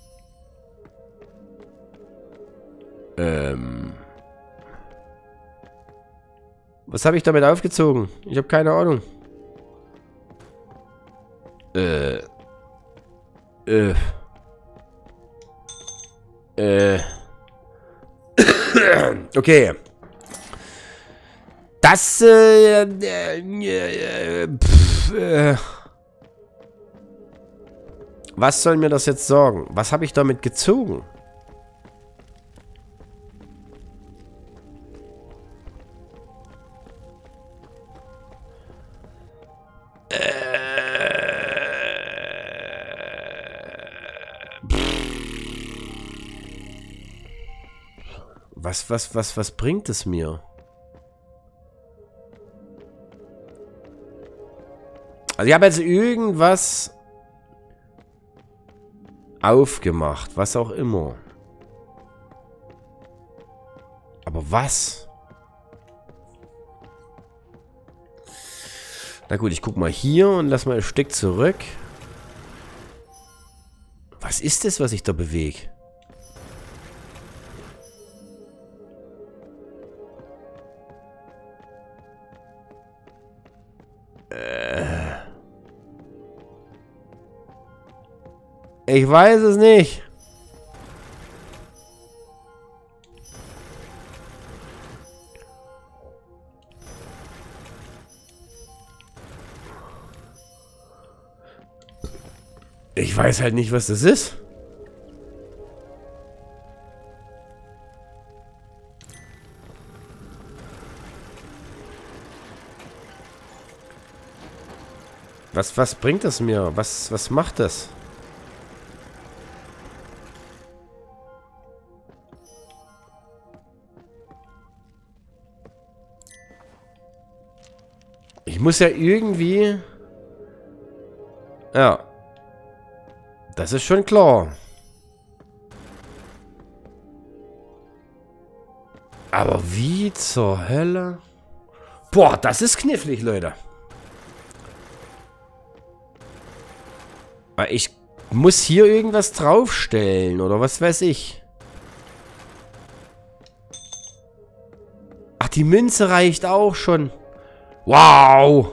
Was habe ich damit aufgezogen? Ich habe keine Ahnung. Okay. Das, was soll mir das jetzt sagen? Was habe ich damit gezogen? Was bringt es mir? Also ich habe jetzt irgendwas aufgemacht, was auch immer. Aber was? Na gut, ich guck mal hier und lass mal ein Stück zurück. Was ist das, was ich da bewege? Ich weiß es nicht. Ich weiß halt nicht, was das ist. Was bringt das mir? Was macht das? Ich muss ja irgendwie... Ja. Das ist schon klar. Aber wie zur Hölle? Boah, das ist knifflig, Leute. Weil ich muss hier irgendwas draufstellen oder was weiß ich. Ach, die Münze reicht auch schon. Wow.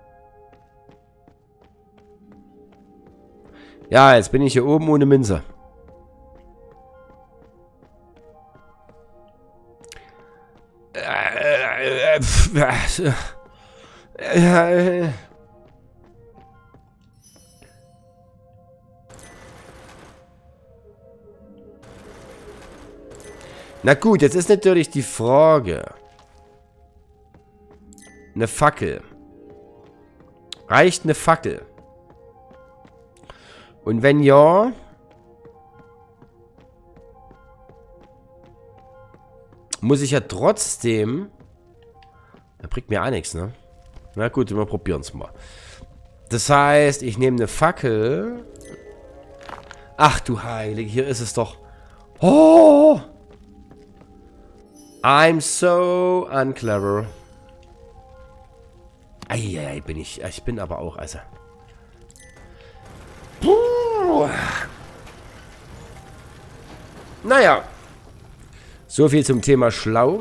Ja, jetzt bin ich hier oben ohne Münze. Na gut, jetzt ist natürlich die Frage. Eine Fackel. Reicht eine Fackel? Und wenn ja... muss ich ja trotzdem... Das bringt mir auch nichts, ne? Na gut, wir probieren es mal. Das heißt, ich nehme eine Fackel. Ach du Heilige, hier ist es doch. Oh! I'm so unclever. Eieiei, bin ich. Ich bin aber auch, also. Naja. So viel zum Thema schlau.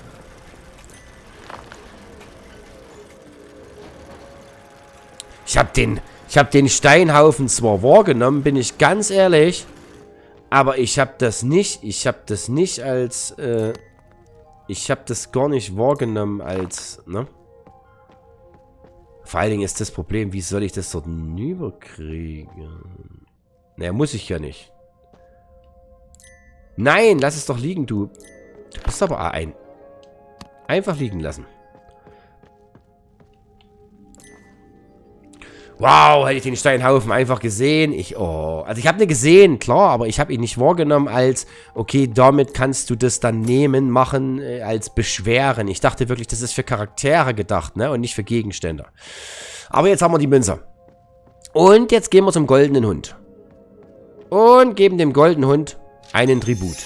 Ich hab den Steinhaufen zwar wahrgenommen, bin ich ganz ehrlich, aber ich habe das nicht als, ich habe das gar nicht wahrgenommen als, ne? Vor allen Dingen ist das Problem, wie soll ich das dort rüberkriegen? Naja, muss ich ja nicht. Nein, lass es doch liegen, du. Du bist aber einfach liegen lassen. Wow, hätte ich den Steinhaufen einfach gesehen. Also ich habe ihn gesehen, klar, aber ich habe ihn nicht wahrgenommen als, okay, damit kannst du das dann nehmen, machen, als beschweren. Ich dachte wirklich, das ist für Charaktere gedacht, ne, und nicht für Gegenstände. Aber jetzt haben wir die Münze. Und jetzt gehen wir zum goldenen Hund. Und geben dem goldenen Hund einen Tribut.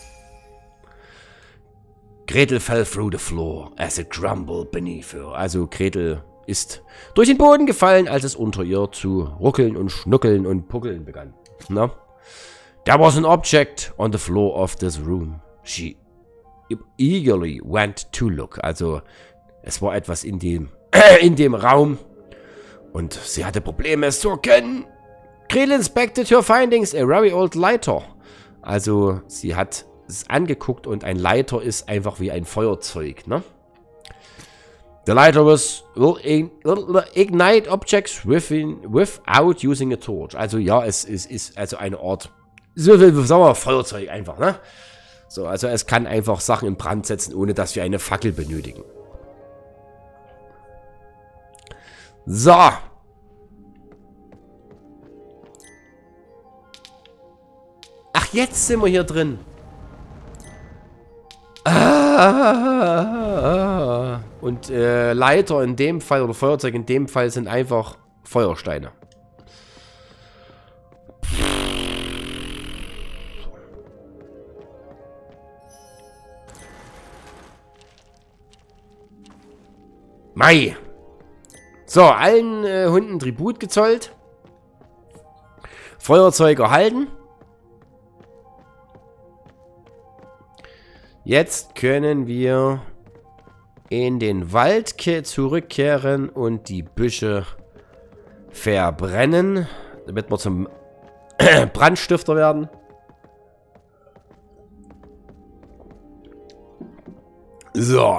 Gretel fell through the floor as it crumbled beneath her. Also Gretel ist durch den Boden gefallen, als es unter ihr zu ruckeln und schnuckeln und puckeln begann. Na? There was an object on the floor of this room. She eagerly went to look. Also, es war etwas in dem Raum. Und sie hatte Probleme, es zu erkennen. Creel inspected her findings, a very old lighter. Also, sie hat es angeguckt und ein Lighter ist einfach wie ein Feuerzeug, ne? The lighter will ignite objects without using a torch. Also ja, es ist also eine Art, so sagen wir, Feuerzeug einfach, ne? So, also es kann einfach Sachen in Brand setzen, ohne dass wir eine Fackel benötigen. So. Ach, jetzt sind wir hier drin. Und Leiter in dem Fall oder Feuerzeug in dem Fall sind einfach Feuersteine. Mai. So, allen Hunden Tribut gezollt. Feuerzeug erhalten. Jetzt können wir in den Wald zurückkehren und die Büsche verbrennen, damit wir zum Brandstifter werden. So.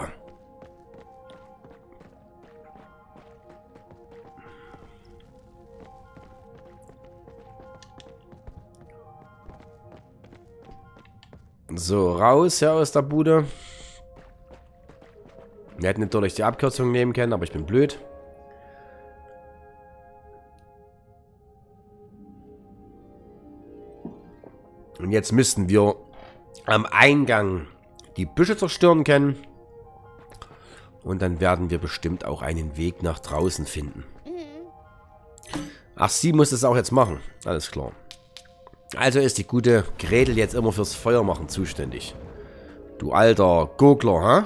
So, raus ja aus der Bude. Wir hätten natürlich die Abkürzung nehmen können, aber ich bin blöd. Und jetzt müssten wir am Eingang die Büsche zerstören können. Und dann werden wir bestimmt auch einen Weg nach draußen finden. Ach, sie muss es auch jetzt machen. Alles klar. Also ist die gute Gretel jetzt immer fürs Feuermachen zuständig. Du alter Gurgler, hä?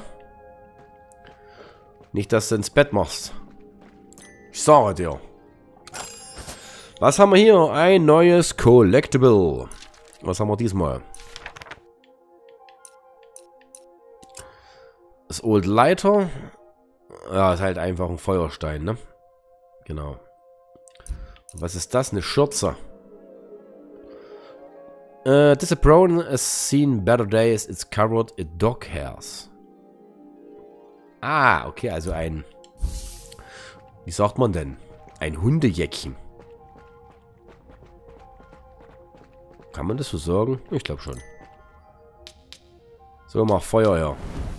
Nicht, dass du ins Bett machst. Ich sage dir. Was haben wir hier? Ein neues Collectible. Was haben wir diesmal? Das Old Lighter. Ja, ist halt einfach ein Feuerstein, ne? Genau. Was ist das? Eine Schürze. This apron has seen better days. It's covered in dog hairs. Ah, okay, also ein... Wie sagt man denn? Ein Hundejäckchen. Kann man das so sagen? Ich glaube schon. So, mach Feuer her.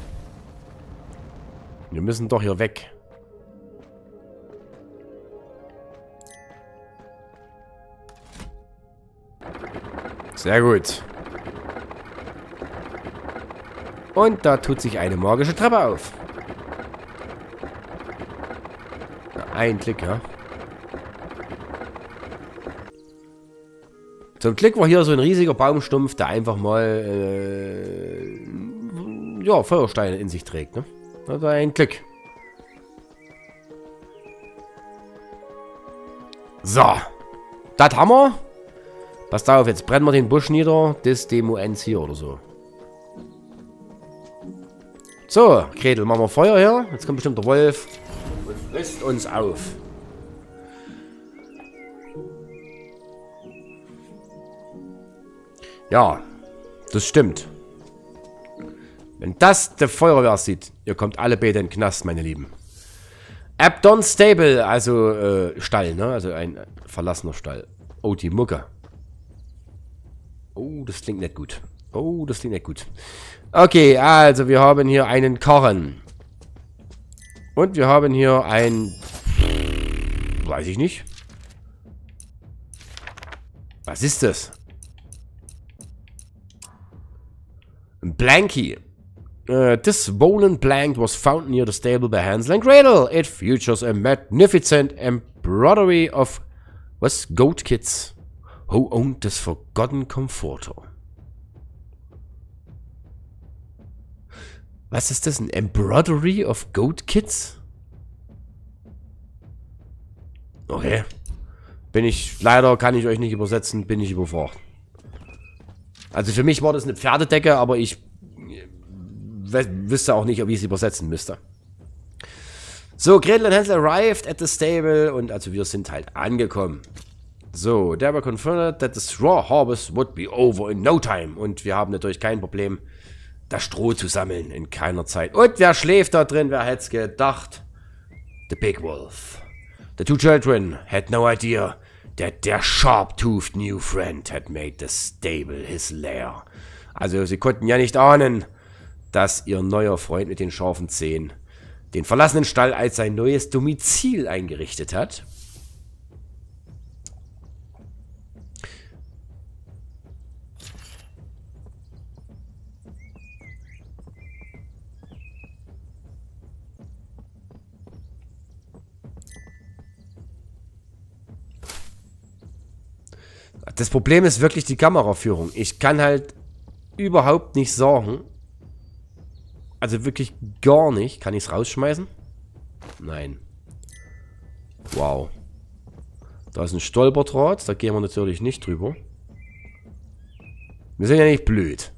Wir müssen doch hier weg. Sehr gut. Und da tut sich eine magische Treppe auf. Ein Klick, ja. Zum Glück war hier so ein riesiger Baumstumpf, der einfach mal ja, Feuersteine in sich trägt, ne? Das war ein Glück. So. Das haben wir. Passt auf, jetzt brennen wir den Busch nieder. Das Demo ends hier oder so. So, Gretel, machen wir Feuer her. Jetzt kommt bestimmt der Wolf und frisst uns auf. Ja, das stimmt. Wenn das der Feuerwehr sieht, ihr kommt alle beide in den Knast, meine Lieben. Abdon Stable, also Stall, ne? Also ein verlassener Stall. Oh, die Mucke. Oh, das klingt nicht gut. Oh, das klingt nicht gut. Okay, also wir haben hier einen Karren. Und wir haben hier ein... Weiß ich nicht. Was ist das? Ein Blankie. This swollen blank was found near the stable by Hansel and Gretel. It features a magnificent embroidery of... Was? Goat Kids. Who owned this forgotten comforter? Was ist das? Ein Embroidery of Goat Kids? Okay. Leider kann ich euch nicht übersetzen, bin ich überfordert. Also für mich war das eine Pferdedecke, aber ich wüsste auch nicht, wie ich es übersetzen müsste. So, Gretel und Hansel arrived at the stable und also wir sind halt angekommen. So, they were confronted that the straw harvest would be over in no time. Und wir haben natürlich kein Problem, das Stroh zu sammeln in keiner Zeit. Und wer schläft da drin? Wer hätte es gedacht? The Big Wolf. The two children had no idea that their sharp-toothed new friend had made the stable his lair. Also sie konnten ja nicht ahnen, dass ihr neuer Freund mit den scharfen Zähnen den verlassenen Stall als sein neues Domizil eingerichtet hat. Das Problem ist wirklich die Kameraführung. Ich kann halt überhaupt nicht sagen. Also wirklich gar nicht. Kann ich es rausschmeißen? Nein. Wow. Da ist ein Stolperdraht. Da gehen wir natürlich nicht drüber. Wir sind ja nicht blöd.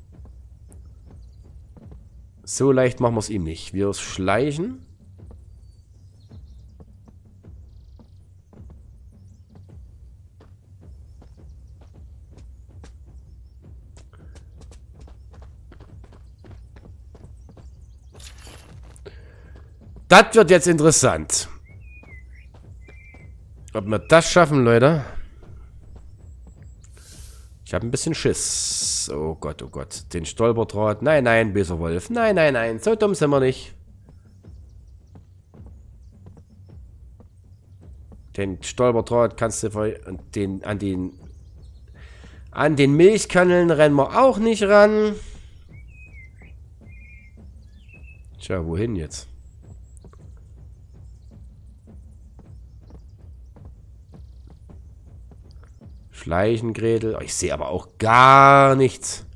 So leicht machen wir es ihm nicht. Wir schleichen. Das wird jetzt interessant. Ob wir das schaffen, Leute. Ich habe ein bisschen Schiss. Oh Gott, oh Gott. Den Stolperdraht. Nein, nein, böser Wolf. Nein, nein, nein. So dumm sind wir nicht. Den Stolperdraht kannst du an den Milchkanneln rennen wir auch nicht ran. Tja, wohin jetzt? Schleichen, Gretel. Oh, ich sehe aber auch gar nichts.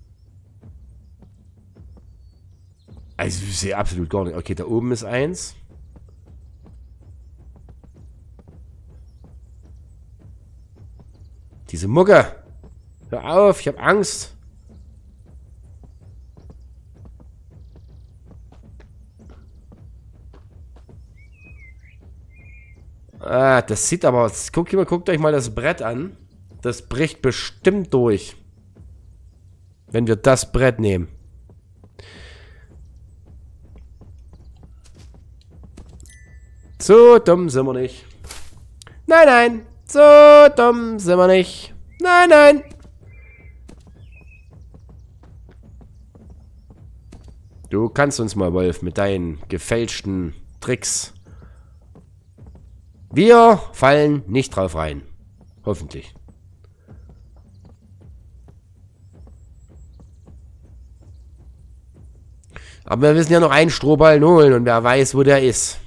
Also ich sehe absolut gar nichts. Okay, da oben ist eins. Diese Mucke. Hör auf, ich habe Angst. Ah, das sieht aber... Guckt euch mal das Brett an. Das bricht bestimmt durch. Wenn wir das Brett nehmen. So dumm sind wir nicht. Nein, nein. So dumm sind wir nicht. Nein, nein. Du kannst uns mal, Wolf, mit deinen gefälschten Tricks. Wir fallen nicht drauf rein. Hoffentlich. Aber wir müssen ja noch einen Strohballen holen und wer weiß, wo der ist.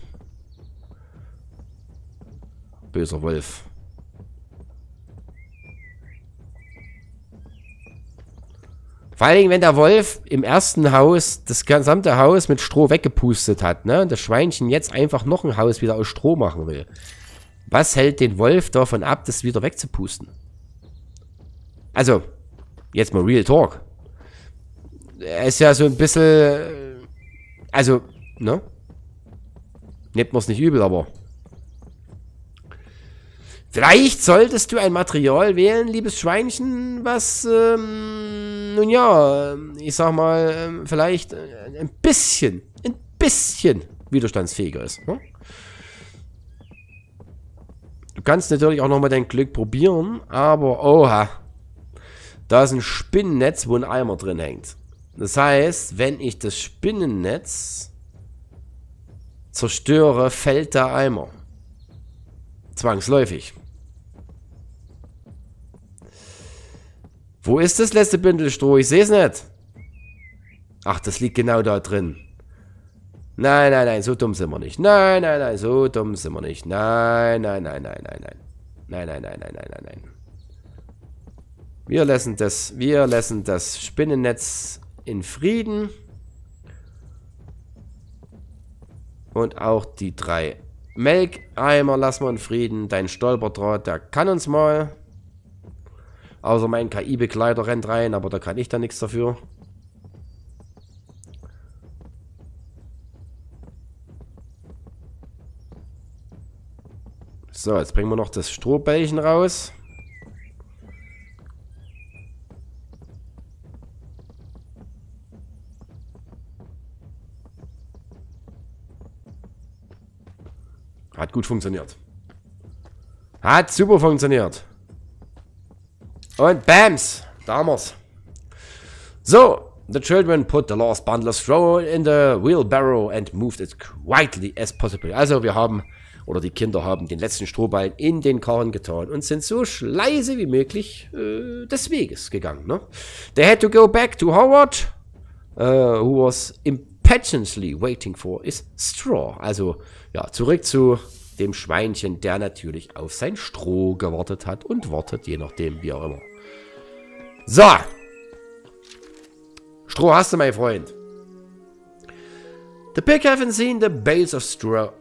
Böser Wolf. Vor allen Dingen, wenn der Wolf im ersten Haus das gesamte Haus mit Stroh weggepustet hat, ne? Und das Schweinchen jetzt einfach noch ein Haus wieder aus Stroh machen will. Was hält den Wolf davon ab, das wieder wegzupusten? Also, jetzt mal Real Talk. Er ist ja so ein bisschen... Also, ne? Nehmt man es nicht übel, aber... Vielleicht solltest du ein Material wählen, liebes Schweinchen, was, nun ja, ich sag mal, vielleicht ein bisschen widerstandsfähiger ist. Ne? Du kannst natürlich auch nochmal dein Glück probieren, aber, oha, da ist ein Spinnennetz, wo ein Eimer drin hängt. Das heißt, wenn ich das Spinnennetz zerstöre, fällt der Eimer. Zwangsläufig. Wo ist das letzte Bündel Stroh? Ich sehe es nicht. Ach, das liegt genau da drin. Nein, nein, nein, so dumm sind wir nicht. Nein, nein, nein, so dumm sind wir nicht. Nein, nein, nein, nein, nein, nein. Nein, nein, nein, nein, nein, nein, nein. Wir lassen das Spinnennetz in Frieden. Und auch die 3 Melkeimer lassen wir in Frieden. Dein Stolperdraht, der kann uns mal. Außer mein KI-Begleiter rennt rein, aber da kann ich dann nichts dafür. So, jetzt bringen wir noch das Strohbällchen raus. Hat gut funktioniert. Hat super funktioniert. Und bams, da haben wir's. So, the children put the last bundle of straw in the wheelbarrow and moved it quietly as possible. Also wir haben, oder die Kinder haben den letzten Strohballen in den Karren getan und sind so leise wie möglich des Weges gegangen. Ne? They had to go back to Howard, who was impatiently waiting for his straw. Also ja, zurück zu dem Schweinchen, der natürlich auf sein Stroh gewartet hat und wartet, je nachdem, wie auch immer. So. Stroh hast du, mein Freund. The pig having seen the bales of straw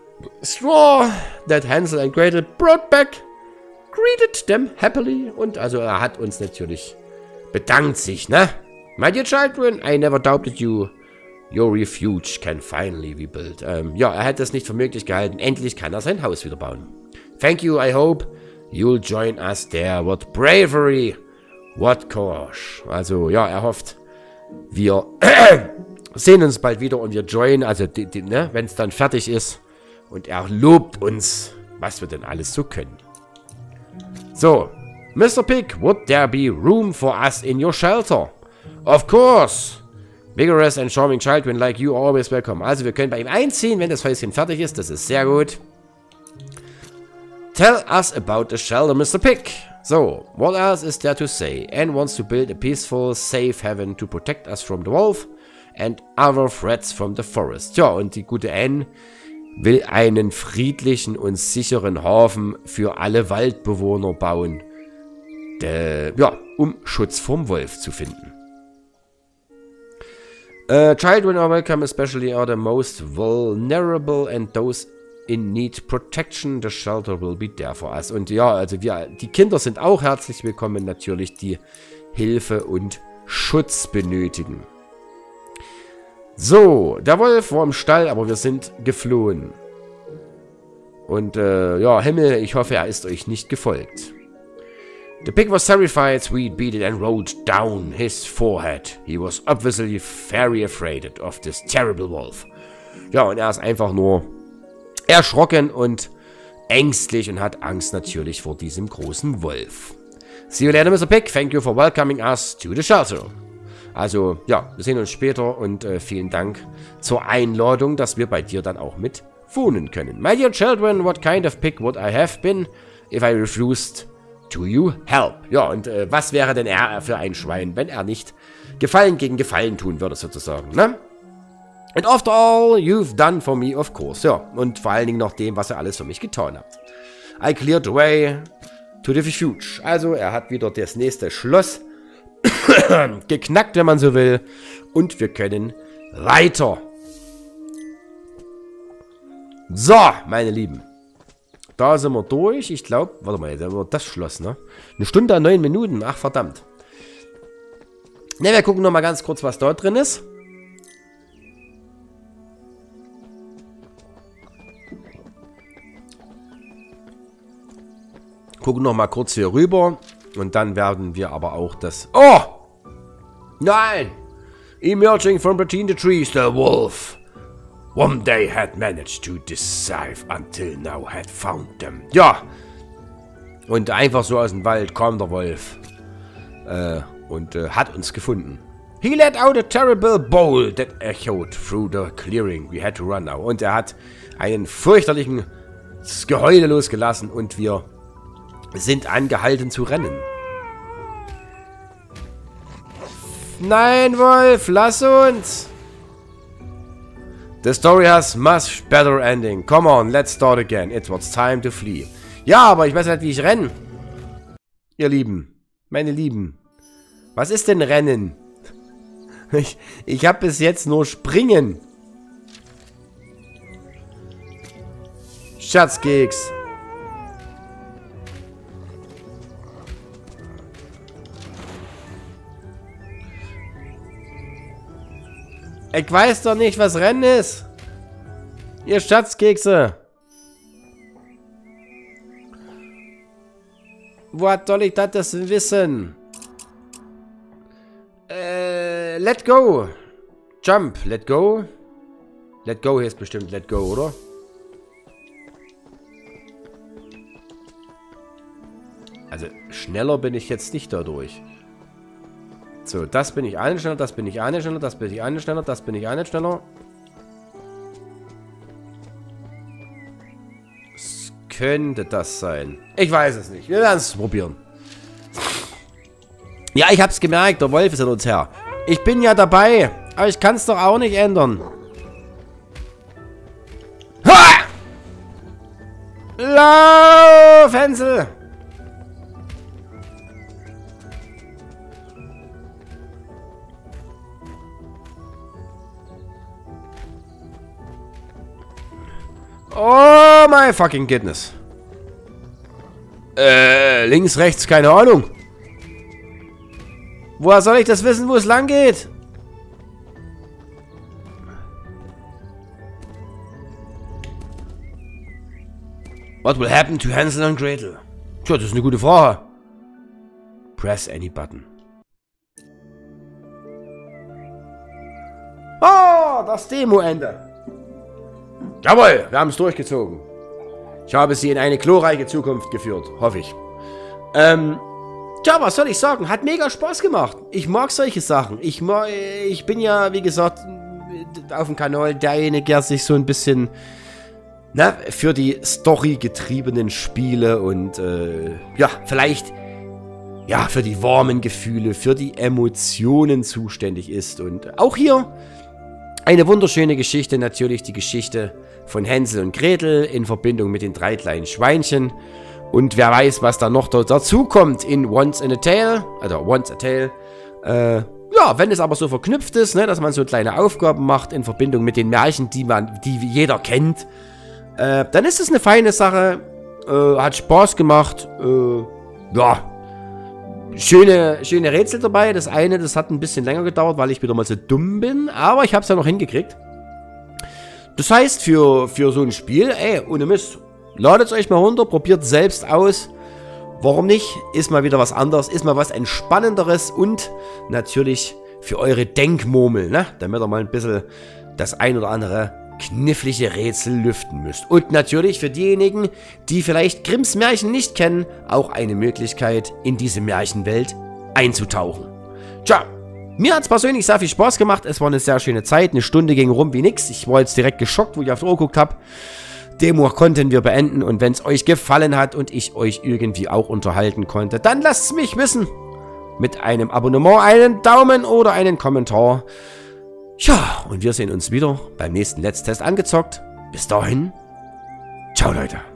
that Hansel and Gretel brought back, greeted them happily. Und also er hat uns natürlich bedankt sich, ne? My dear children, I never doubted you. Your refuge can finally be built. Ja, er hat es nicht für möglich gehalten. Endlich kann er sein Haus wieder bauen. Thank you, I hope you'll join us there. What bravery, what courage. Also, ja, er hofft, wir sehen uns bald wieder und wir joinen, also, ne, wenn es dann fertig ist. Und er lobt uns, was wir denn alles so können. So, Mr. Pig, would there be room for us in your shelter? Of course. Vigorous and charming children like you are always welcome. Also wir können bei ihm einziehen, wenn das Häuschen fertig ist. Das ist sehr gut. Tell us about the shelter, Mr. Pig. So, what else is there to say? Anne wants to build a peaceful, safe haven to protect us from the wolf and other threats from the forest. Ja, und die gute Anne will einen friedlichen und sicheren Hafen für alle Waldbewohner bauen. Ja, um Schutz vom Wolf zu finden. Children are welcome, especially are the most vulnerable and those in need protection. The shelter will be there for us. Und ja, also die Kinder sind auch herzlich willkommen, natürlich, die Hilfe und Schutz benötigen. So, der Wolf war im Stall, aber wir sind geflohen. Und ja, Himmel, ich hoffe, er ist euch nicht gefolgt. The pig was terrified, sweet beaded, and rolled down his forehead. He was obviously very afraid of this terrible wolf. Ja, und er ist einfach nur erschrocken und ängstlich und hat Angst natürlich vor diesem großen Wolf. See you later, Mr. Pig. Thank you for welcoming us to the shelter. Also, ja, wir sehen uns später und vielen Dank zur Einladung, dass wir bei dir dann auch mit wohnen können. My dear children, what kind of pig would I have been if I refused to you help? Ja, und was wäre denn er für ein Schwein, wenn er nicht Gefallen gegen Gefallen tun würde, sozusagen, ne? And after all you've done for me, of course. Ja, und vor allen Dingen nach dem, was ihr alles für mich getan habt. I cleared the way to the refuge. Also, er hat wieder das nächste Schloss geknackt, wenn man so will. Und wir können weiter. So, meine Lieben. Da sind wir durch. Ich glaube, warte mal, da war das Schloss, ne? 1 Stunde und 9 Minuten. Ach, verdammt. Ne, wir gucken noch mal ganz kurz, was dort drin ist. Gucken noch mal kurz hier rüber. Und dann werden wir aber auch das... Oh! Nein! Emerging from between the trees, the wolf. One day had managed to deceive until now had found them. Ja. Und einfach so aus dem Wald kam der Wolf. Und hat uns gefunden. He let out a terrible bawl that echoed through the clearing. We had to run now. Und er hat einen fürchterlichen Geheule losgelassen und wir sind angehalten zu rennen. Nein, Wolf, lass uns! The story has much better ending. Come on, let's start again. It was time to flee. Ja, aber ich weiß nicht, wie ich renne. Ihr Lieben, meine Lieben. Was ist denn Rennen? Ich habe bis jetzt nur Springen. Schatzkeks. Ich weiß doch nicht, was Rennen ist. Ihr Schatzkekse. Woher soll ich das wissen? Let go. Jump. Let go. Let go heißt bestimmt let go, oder? Also, schneller bin ich jetzt nicht dadurch. So, das bin ich einen schneller, das bin ich einen schneller, das bin ich einen schneller, das bin ich einen schneller. Was könnte das sein? Ich weiß es nicht. Wir werden es probieren. Ja, ich hab's gemerkt, der Wolf ist an uns her. Ich bin ja dabei, aber ich kann es doch auch nicht ändern. Ha! Lauf, Hänsel! Oh my fucking goodness. Links, rechts, keine Ahnung. Woher soll ich das wissen, wo es lang geht? What will happen to Hansel and Gretel? Tja, das ist eine gute Frage. Press any button. Oh, das Demo-Ende. Jawohl, wir haben es durchgezogen. Ich habe sie in eine glorreiche Zukunft geführt, hoffe ich. Tja, was soll ich sagen? Hat mega Spaß gemacht. Ich mag solche Sachen. Ich bin ja, wie gesagt, auf dem Kanal derjenige, der sich so ein bisschen für die Story-getriebenen Spiele und ja, vielleicht ja, für die warmen Gefühle, für die Emotionen zuständig ist. Und auch hier eine wunderschöne Geschichte, natürlich die Geschichte von Hänsel und Gretel in Verbindung mit den 3 kleinen Schweinchen. Und wer weiß, was da noch dazu kommt in Once in a Tale, also Once a Tale. Ja, wenn es aber so verknüpft ist, ne, dass man so kleine Aufgaben macht in Verbindung mit den Märchen, die jeder kennt, dann ist es eine feine Sache. Hat Spaß gemacht. Ja, schöne Rätsel dabei. Das eine, das hat ein bisschen länger gedauert, weil ich wieder mal so dumm bin. Aber ich habe es ja noch hingekriegt. Das heißt, für so ein Spiel, ey, ohne Mist, ladet es euch mal runter, probiert selbst aus. Warum nicht? Ist mal wieder was anderes, ist mal was Entspannenderes und natürlich für eure Denkmurmel, ne? Damit ihr mal ein bisschen das ein oder andere knifflige Rätsel lüften müsst. Und natürlich für diejenigen, die vielleicht Grimms Märchen nicht kennen, auch eine Möglichkeit, in diese Märchenwelt einzutauchen. Tja, mir hat es persönlich sehr viel Spaß gemacht. Es war eine sehr schöne Zeit. Eine Stunde ging rum wie nix. Ich war jetzt direkt geschockt, wo ich auf die Uhr geguckt habe. Demo konnten wir beenden. Und wenn es euch gefallen hat und ich euch irgendwie auch unterhalten konnte, dann lasst es mich wissen. Mit einem Abonnement, einen Daumen oder einen Kommentar. Ja, und wir sehen uns wieder beim nächsten Let's Test angezockt. Bis dahin. Ciao, Leute.